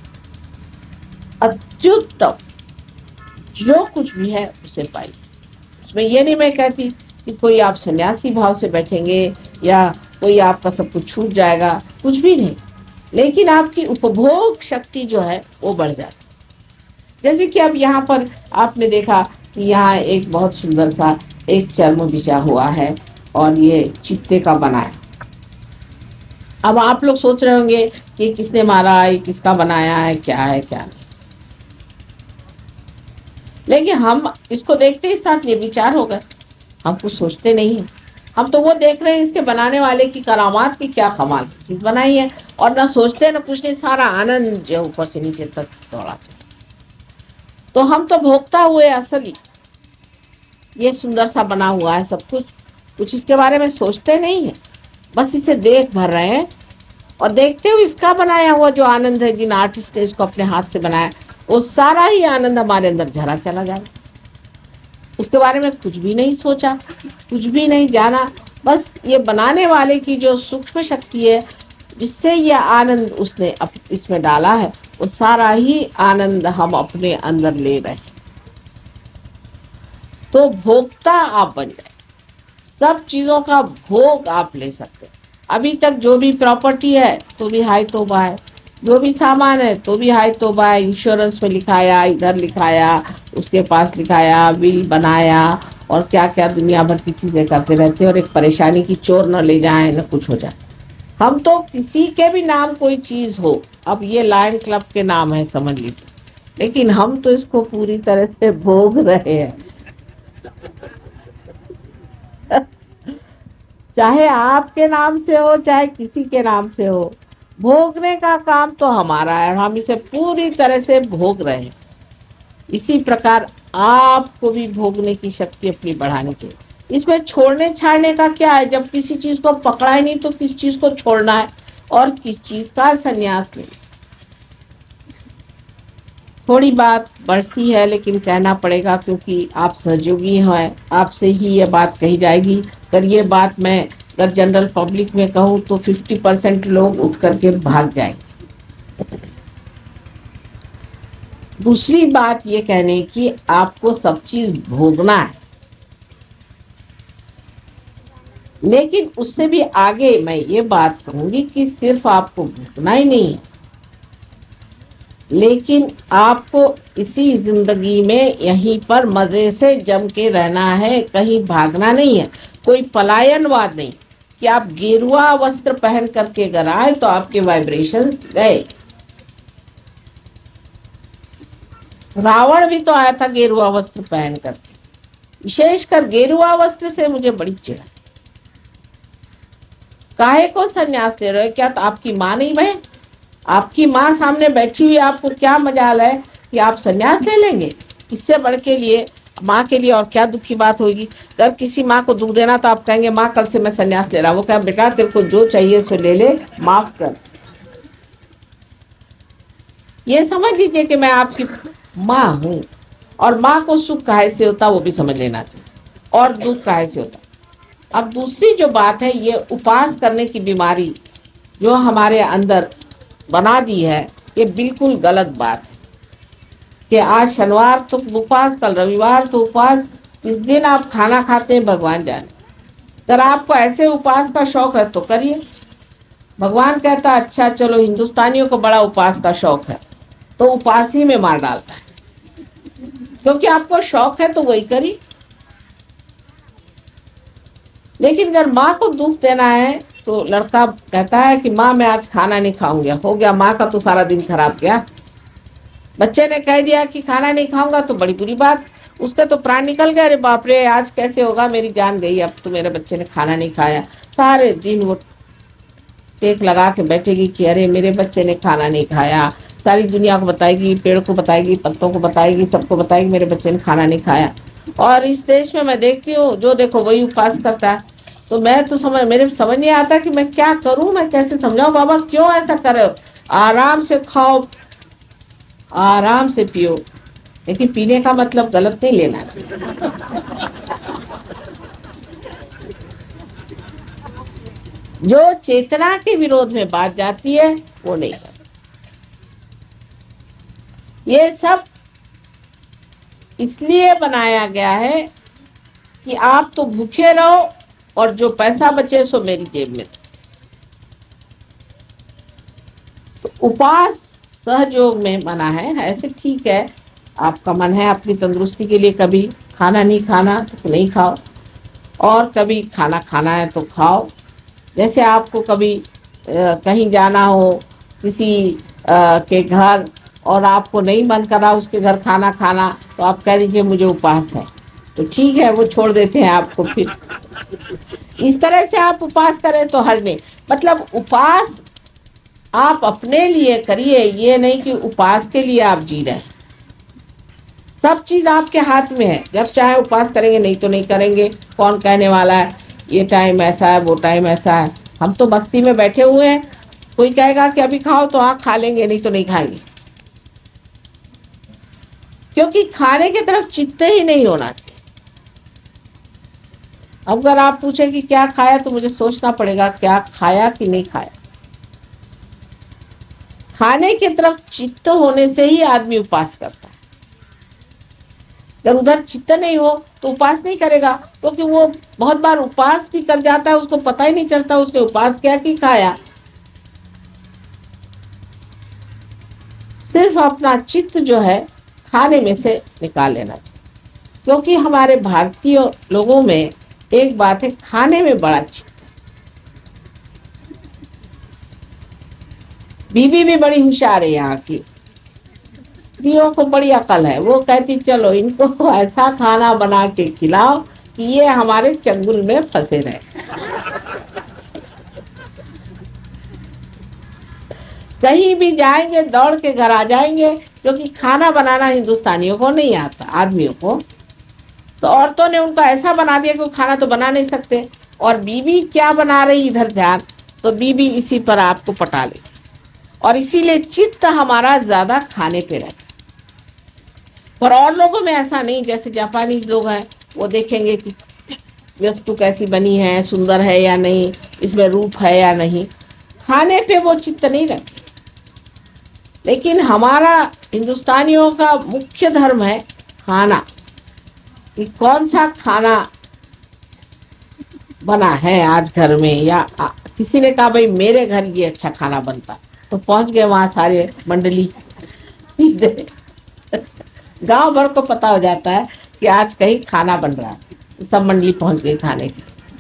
अत्युत्तम जो कुछ भी है उसे पाइए। उसमें ये नहीं मैं कहती कि कोई आप सन्यासी भाव से बैठेंगे या कोई आपका सब कुछ छूट जाएगा, कुछ भी नहीं। लेकिन आपकी उपभोग शक्ति जो है वो बढ़ जाती। जैसे कि अब यहाँ पर आपने देखा कि यहाँ एक बहुत सुंदर सा एक चर्म बिछा हुआ है और ये चित्ते का बना है। अब आप लोग सोच रहे होंगे कि किसने मारा है, किसका बनाया है, क्या है क्या नहीं। लेकिन हम इसको देखते ही साथ ये विचार हो गए, हम कुछ सोचते नहीं है। हम तो वो देख रहे हैं इसके बनाने वाले की करामात की क्या कमाल की चीज बनाई है, और ना सोचते ना कुछ नहीं, सारा आनंद जो ऊपर से नीचे तक दौड़ा चले। तो हम तो भोगता हुए असली ये सुंदर सा बना हुआ है सब कुछ इसके बारे में सोचते नहीं है, बस इसे देख भर रहे हैं। और देखते हुए इसका बनाया हुआ जो आनंद है, जिन आर्टिस्ट ने इसको अपने हाथ से बनाया, वो सारा ही आनंद हमारे अंदर झरा चला जाए। उसके बारे में कुछ भी नहीं सोचा, कुछ भी नहीं जाना, बस ये बनाने वाले की जो सूक्ष्म शक्ति है जिससे ये आनंद उसने इसमें डाला है, वो सारा ही आनंद हम अपने अंदर ले रहे हैं। तो भोक्ता आप बन जाए, सब चीजों का भोग आप ले सकते हैं। अभी तक जो भी प्रॉपर्टी है तो भी हाय तौबा है, जो भी सामान है तो भी हाय तौबा है। इंश्योरेंस में लिखाया, इधर लिखाया, उसके पास लिखाया, बिल बनाया और क्या क्या दुनिया भर की चीजें करते रहते हैं। और एक परेशानी की चोर न ले जाए न कुछ हो जाए। हम तो किसी के भी नाम कोई चीज हो, अब ये लायन क्लब के नाम है समझ लीजिए, लेकिन हम तो इसको पूरी तरह से भोग रहे हैं। चाहे आपके नाम से हो चाहे किसी के नाम से हो, भोगने का काम तो हमारा है और हम इसे पूरी तरह से भोग रहे हैं। इसी प्रकार आपको भी भोगने की शक्ति अपनी बढ़ानी चाहिए। इसमें छोड़ने छाड़ने का क्या है? जब किसी चीज को पकड़ा ही नहीं तो किस चीज को छोड़ना है और किस चीज का संन्यास लेना। थोड़ी बात बढ़ती है लेकिन कहना पड़ेगा, क्योंकि आप सहयोगी हैं, आपसे ही ये बात कही जाएगी। अगर ये बात मैं अगर जनरल पब्लिक में कहूँ तो 50% लोग उठ करके भाग जाएंगे। दूसरी बात ये कहने की आपको सब चीज भोगना है, लेकिन उससे भी आगे मैं ये बात कहूंगी कि सिर्फ आपको भोगना ही नहीं है, लेकिन आपको इसी जिंदगी में यहीं पर मजे से जम के रहना है, कहीं भागना नहीं है। कोई पलायनवाद नहीं कि आप गेरुआ वस्त्र पहन करके अगर आए तो आपके वाइब्रेशंस गए। रावण भी तो आया था गेरुआ वस्त्र पहन करके। विशेषकर गेरुआ वस्त्र से मुझे बड़ी चिढ़। काहे को संन्यास ले रहे हो? क्या तो आपकी माँ नहीं बहन? आपकी माँ सामने बैठी हुई, आपको क्या मजाल है कि आप संन्यास ले लेंगे? इससे बढ़ के लिए माँ के लिए और क्या दुख की बात होगी। अगर किसी माँ को दुख देना तो आप कहेंगे माँ कल से मैं संन्यास ले रहा हूँ। वो कहे बेटा तेरे को जो चाहिए सो ले ले, माफ कर। ये समझ लीजिए कि मैं आपकी माँ हूँ और माँ को सुख काहे से होता वो भी समझ लेना चाहिए और दुख काहे से होता। अब दूसरी जो बात है, ये उपास करने की बीमारी जो हमारे अंदर बना दी है, ये बिल्कुल गलत बात है कि आज शनिवार तो उपवास, कल रविवार तो उपवास, इस दिन आप खाना खाते हैं भगवान जाने। अगर आपको ऐसे उपवास का शौक है तो करिए। भगवान कहता अच्छा चलो हिंदुस्तानियों को बड़ा उपवास का शौक है, तो उपवास ही में मार डालता है। क्योंकि आपको शौक है तो वही करिए। लेकिन अगर माँ को दुख देना है तो लड़का कहता है कि माँ मैं आज खाना नहीं खाऊंगा। हो गया, माँ का तो सारा दिन खराब गया। बच्चे ने कह दिया कि खाना नहीं खाऊंगा तो बड़ी बुरी बात, उसके तो प्राण निकल गए। अरे बाप रे आज कैसे होगा, मेरी जान गई, अब तो मेरे बच्चे ने खाना नहीं खाया। सारे दिन वो टेक लगा के बैठेगी कि अरे मेरे बच्चे ने खाना नहीं खाया। सारी दुनिया को बताएगी, पेड़ को बताएगी, पत्तों को बताएगी, सबको बताएगी मेरे बच्चे ने खाना नहीं खाया। और इस देश में मैं देखती हूँ जो देखो वही उपवास करता है। तो मैं तो मेरे समझ नहीं आता कि मैं क्या करूं, मैं कैसे समझाऊं। बाबा क्यों ऐसा कर रहे हो? आराम से खाओ, आराम से पियो, लेकिन पीने का मतलब गलत नहीं लेना चाहिए। जो चेतना के विरोध में बात जाती है वो नहीं करना। ये सब इसलिए बनाया गया है कि आप तो भूखे रहो और जो पैसा बचे सो मेरी जेब में। तो उपवास सहयोग में मना है, ऐसे ठीक है, आपका मन है अपनी तंदुरुस्ती के लिए कभी खाना नहीं खाना तो नहीं खाओ, और कभी खाना खाना है तो खाओ। जैसे आपको कभी कहीं जाना हो किसी के घर और आपको नहीं मन कर रहा उसके घर खाना खाना, तो आप कह दीजिए मुझे उपवास है, तो ठीक है वो छोड़ देते हैं आपको। फिर इस तरह से आप उपवास करें तो हर नहीं, मतलब उपवास आप अपने लिए करिए, ये नहीं कि उपवास के लिए आप जी रहे हैं। सब चीज आपके हाथ में है, जब चाहे उपवास करेंगे, नहीं तो नहीं करेंगे। कौन कहने वाला है ये टाइम ऐसा है वो टाइम ऐसा है? हम तो मस्ती में बैठे हुए हैं। कोई कहेगा कि अभी खाओ तो हाँ खा लेंगे, नहीं तो नहीं खाएंगे, क्योंकि खाने की तरफ चित्त ही नहीं होना चाहिए। अब अगर आप पूछें कि क्या खाया तो मुझे सोचना पड़ेगा क्या खाया कि नहीं खाया। खाने की तरफ चित्त होने से ही आदमी उपवास करता है। अगर उधर चित्त नहीं हो तो उपवास नहीं करेगा, क्योंकि वो बहुत बार उपवास भी कर जाता है, उसको पता ही नहीं चलता उसने उपवास क्या कि खाया। सिर्फ अपना चित्त जो है खाने में से निकाल लेना चाहिए, क्योंकि हमारे भारतीय लोगों में एक बात है, खाने में बड़ा चित्त। बीबी भी बड़ी होशियार है यहाँ की, स्त्रियों को बड़ी अकल है। वो कहती चलो इनको ऐसा खाना बना के खिलाओ कि ये हमारे चंगुल में फंसे रहे। कहीं भी जाएंगे दौड़ के घर आ जाएंगे, क्योंकि खाना बनाना हिंदुस्तानियों को नहीं आता, आदमियों को। तो औरतों ने उनको ऐसा बना दिया कि वो खाना तो बना नहीं सकते, और बीबी क्या बना रही इधर ध्यान, तो बीबी इसी पर आपको पटा ले, और इसीलिए चित्त हमारा ज्यादा खाने पे रहता है। पर और लोगों में ऐसा नहीं, जैसे जापानीज लोग हैं, वो देखेंगे कि वस्तु कैसी बनी है, सुंदर है या नहीं, इसमें रूप है या नहीं, खाने पे वो चित्त नहीं रखते। लेकिन हमारा हिंदुस्तानियों का मुख्य धर्म है खाना, कि कौन सा खाना बना है आज घर में, या किसी ने कहा भाई मेरे घर ये अच्छा खाना बनता, तो पहुंच गए वहां सारे मंडली, सीधे गांव भर को पता हो जाता है कि आज कहीं खाना बन रहा है, सब मंडली पहुंच गई खाने की।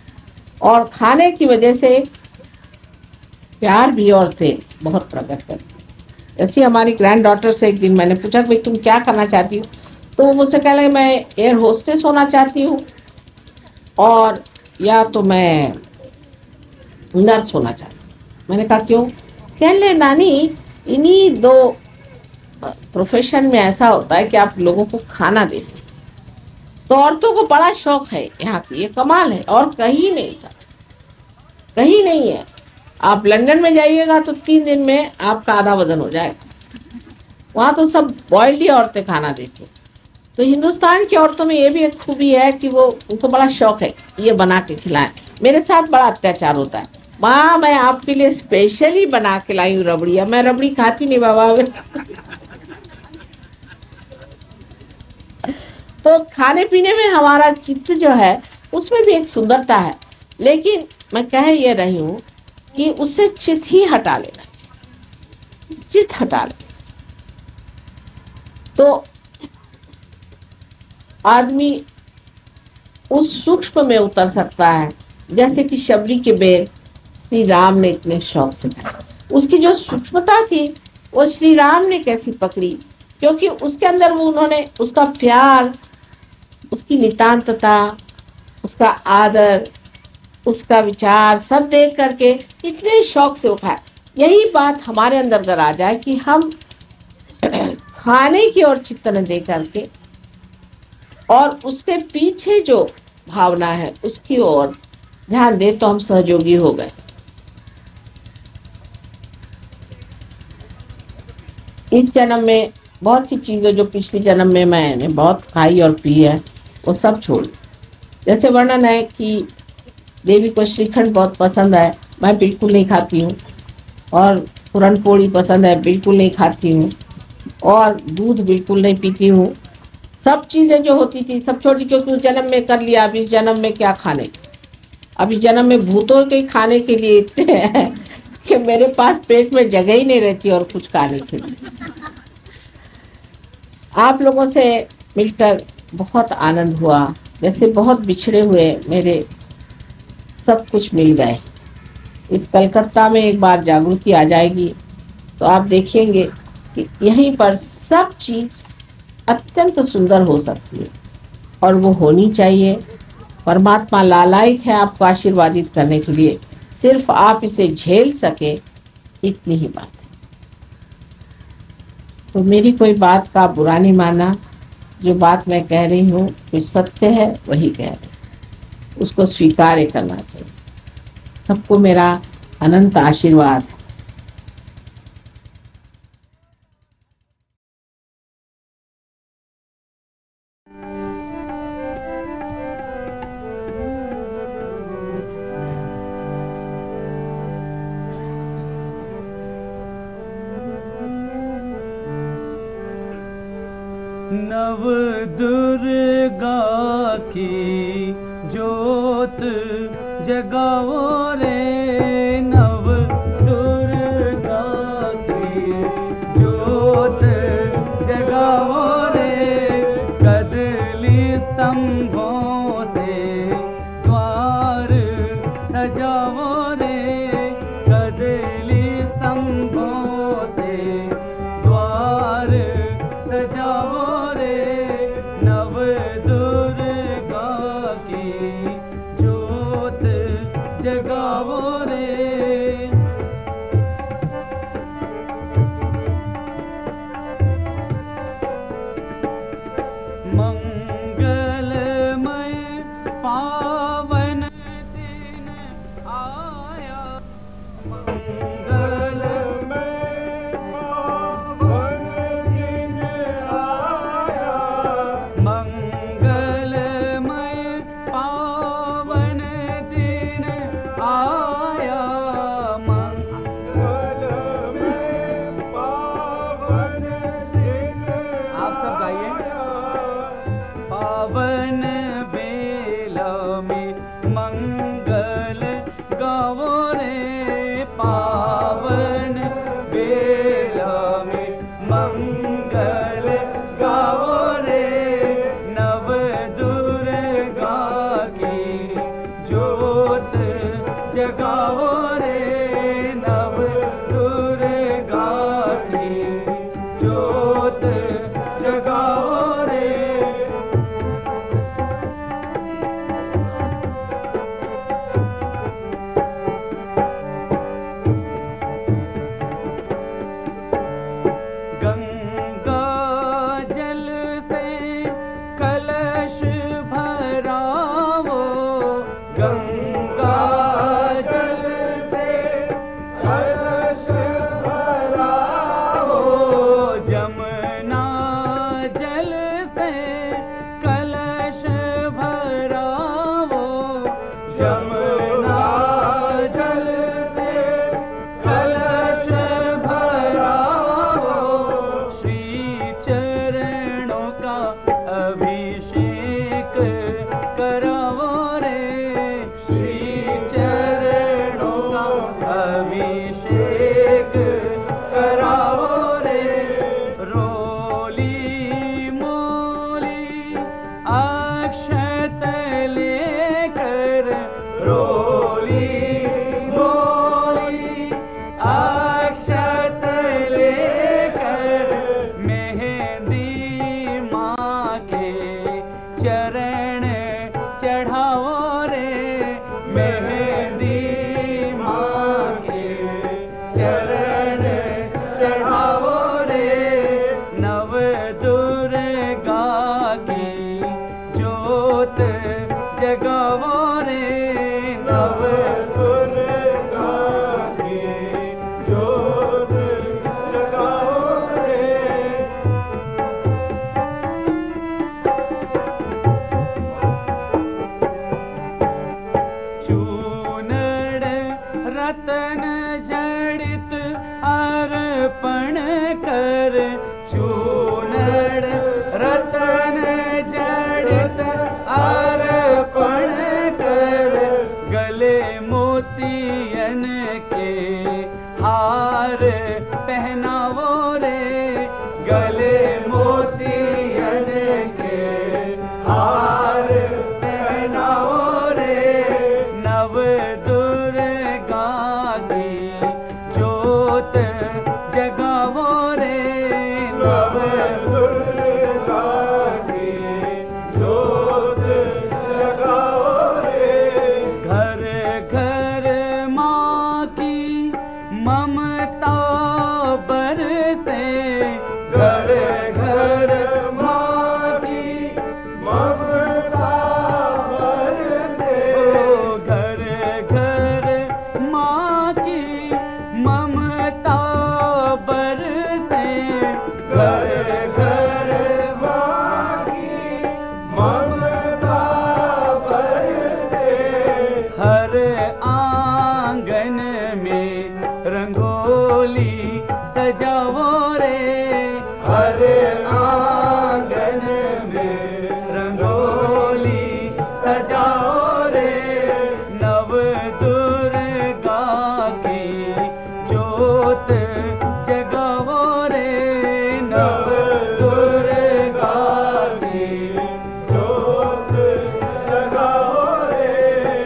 और खाने की वजह से प्यार भी औरतें बहुत प्रकट करती हैं। जैसे हमारी ग्रैंड डॉटर से एक दिन मैंने पूछा कि भाई तुम क्या करना चाहती हो, तो वो मुझसे कह रही मैं एयर होस्टेस होना चाहती हूँ और या तो मैं नर्स होना चाहती हूँ। मैंने कहा क्यों? कहने लगे नानी इन्हीं दो प्रोफेशन में ऐसा होता है कि आप लोगों को खाना दे सकते। तो औरतों को बड़ा शौक है यहाँ की, ये कमाल है और कहीं नहीं सर, कहीं नहीं है। आप लंदन में जाइएगा तो 3 दिन में आपका आधा वजन हो जाएगा। वहाँ तो सब बॉइल्ड ही औरतें खाना देती हैं। तो हिंदुस्तान की औरतों में ये भी एक खूबी है कि वो उनको बड़ा शौक है ये बना के खिलाएं। मेरे साथ बड़ा अत्याचार होता है, माँ मैं आपके लिए स्पेशली बना के लाई हूँ रबड़िया, मैं रबड़ी खाती नहीं बाबा। तो खाने पीने में हमारा चित्त जो है उसमें भी एक सुंदरता है, लेकिन मैं कह ये रही हूँ कि उससे चित्त ही हटा लेना चाहिए, चित्त हटा लेना। तो आदमी उस सूक्ष्म में उतर सकता है, जैसे कि शबरी के बेर श्री राम ने इतने शौक से खाया। उसकी जो सूक्ष्मता थी वो श्री राम ने कैसी पकड़ी, क्योंकि उसके अंदर वो उन्होंने उसका प्यार, उसकी नितांतता, उसका आदर, उसका विचार सब देख करके इतने शौक से उठाया। यही बात हमारे अंदर अगर आ जाए कि हम खाने की ओर चित्त न दे करके और उसके पीछे जो भावना है उसकी ओर ध्यान दे तो हम सहयोगी हो गए। इस जन्म में बहुत सी चीजें जो पिछले जन्म में मैंने बहुत खाई और पी है वो सब छोड़। जैसे वर्णन है कि देवी को श्रीखंड बहुत पसंद है, मैं बिल्कुल नहीं खाती हूँ, और पूरन पोड़ी पसंद है, बिल्कुल नहीं खाती हूँ, और दूध बिल्कुल नहीं पीती हूँ। सब चीज़ें जो होती थी सब छोटी, क्योंकि उस जन्म में कर लिया। अब इस जन्म में क्या खाने, अब इस जन्म में भूतों के खाने के लिए इतने हैं कि मेरे पास पेट में जगह ही नहीं रहती और कुछ खाने के लिए। आप लोगों से मिलकर बहुत आनंद हुआ, जैसे बहुत बिछड़े हुए मेरे सब कुछ मिल गए। इस कलकत्ता में एक बार जागृति आ जाएगी तो आप देखेंगे कि यहीं पर सब चीज़ अत्यंत सुंदर हो सकती है, और वो होनी चाहिए। परमात्मा लालायित है आपको आशीर्वादित करने के लिए, सिर्फ आप इसे झेल सके इतनी ही बात है। तो मेरी कोई बात का बुरा नहीं मानना, जो बात मैं कह रही हूँ कुछ सत्य है वही कह रही, उसको स्वीकार करना चाहिए। सबको मेरा अनंत आशीर्वाद। नव दुर्गा की ज्योत जगाओ रे, नव दुर्गा की ज्योत जगाओ रे, कदली स्तंभों से द्वार सजाओ रे, कदली स्तंभों से द्वार सजाओ रे, नव दुर्गा की ज्योत जगाओ रे। मंगलमय पावन दिन आया, मंगलमय पावन दिन आया, मंगलमय पावन दिन आया, मंगलमय पावन दिन। आप सब गाइए। पावन बेला में मंगल गाओ रे, पावन बेला में मंगल गाओ रे, नव दुर्गा की ज्योत चरण चढ़ाओ रे मेहंदी माँ के चरण चढ़ाओ रे नव दुर्गा की ज्योत जगाओ रे नव दुर्गा की ज्योत जगाओ रे चूनड़ रतन जड़ित अर्पण कर चूनड़ रतन जड़ित अर्पण कर गले मोतियन के हार पहनावो रे गले मोतियन के हार पहनावो रे नव दुर्गा की ज्योत जगावो रे नव दुर्गा की ज्योत जगाओ रे घर घर माँ की ममता बरसे घर घर माँ की ममता बरसे घर घर माँ की ममता बरसे घर घर माँ की ममता बरसे हर आंगन में रंगोली सजाओ रे हर आंगन में रंगोली सजाओ रे नव दुर्गा की ज्योत जगाओ रे नव दुर्गा की ज्योत जगाओ रे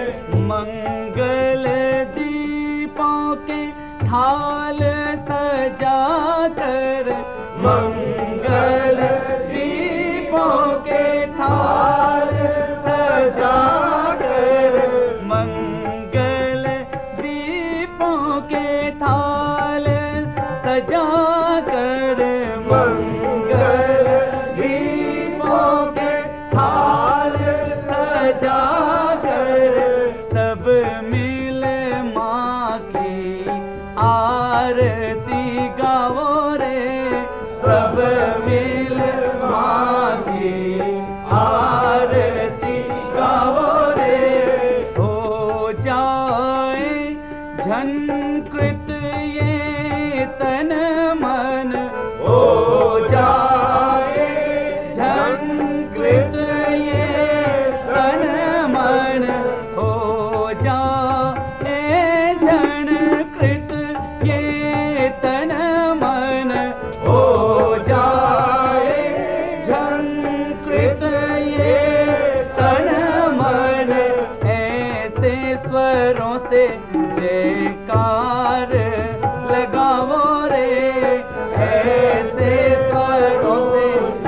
मंगल दीपों के थाल सजा कर मंगल दीपों के थाल सजा कर मंगल दीपों के थाल सजा कर मंगल दीपों के थाल सजा कर सब मिल माँ की आरती गाओ रे सब मिल माँ की आरती गाओ रे हो जाए झंकृत ये तन मन हो जाए झंकृत ये तन मन हो जाए झंकृत ये तन मन हो जाए झंकृत ये तन मन ऐसे स्वरों से जयकार लगाओ रे ऐसे स्वरों से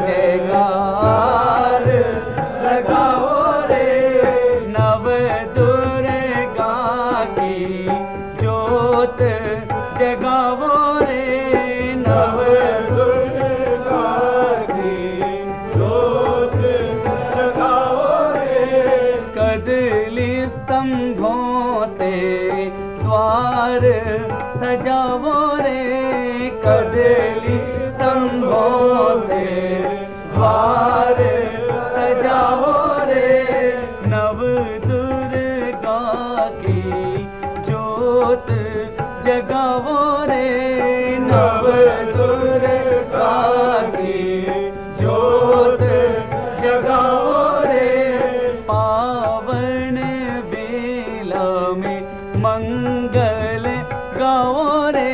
जयकार लगाओ रे नव दुर्गा की ज्योत जगाओ रे नव दुर्गा की ज्योत जगाओ रे कदली स्तंभों से द्वार सजाओ रे कदली स्तंभों से द्वार सजाओ रे नव दुर्गा की ज्योत जगाओ रे नव दुर्गा की ज्योत जगाओ रे पावन बेला में मंगल गाओ रे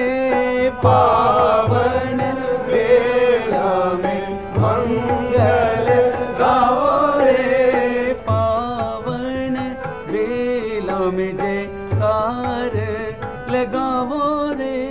पावन बेला में मंगल गाओ रे पावन बेला में जयकार लगाओ रे।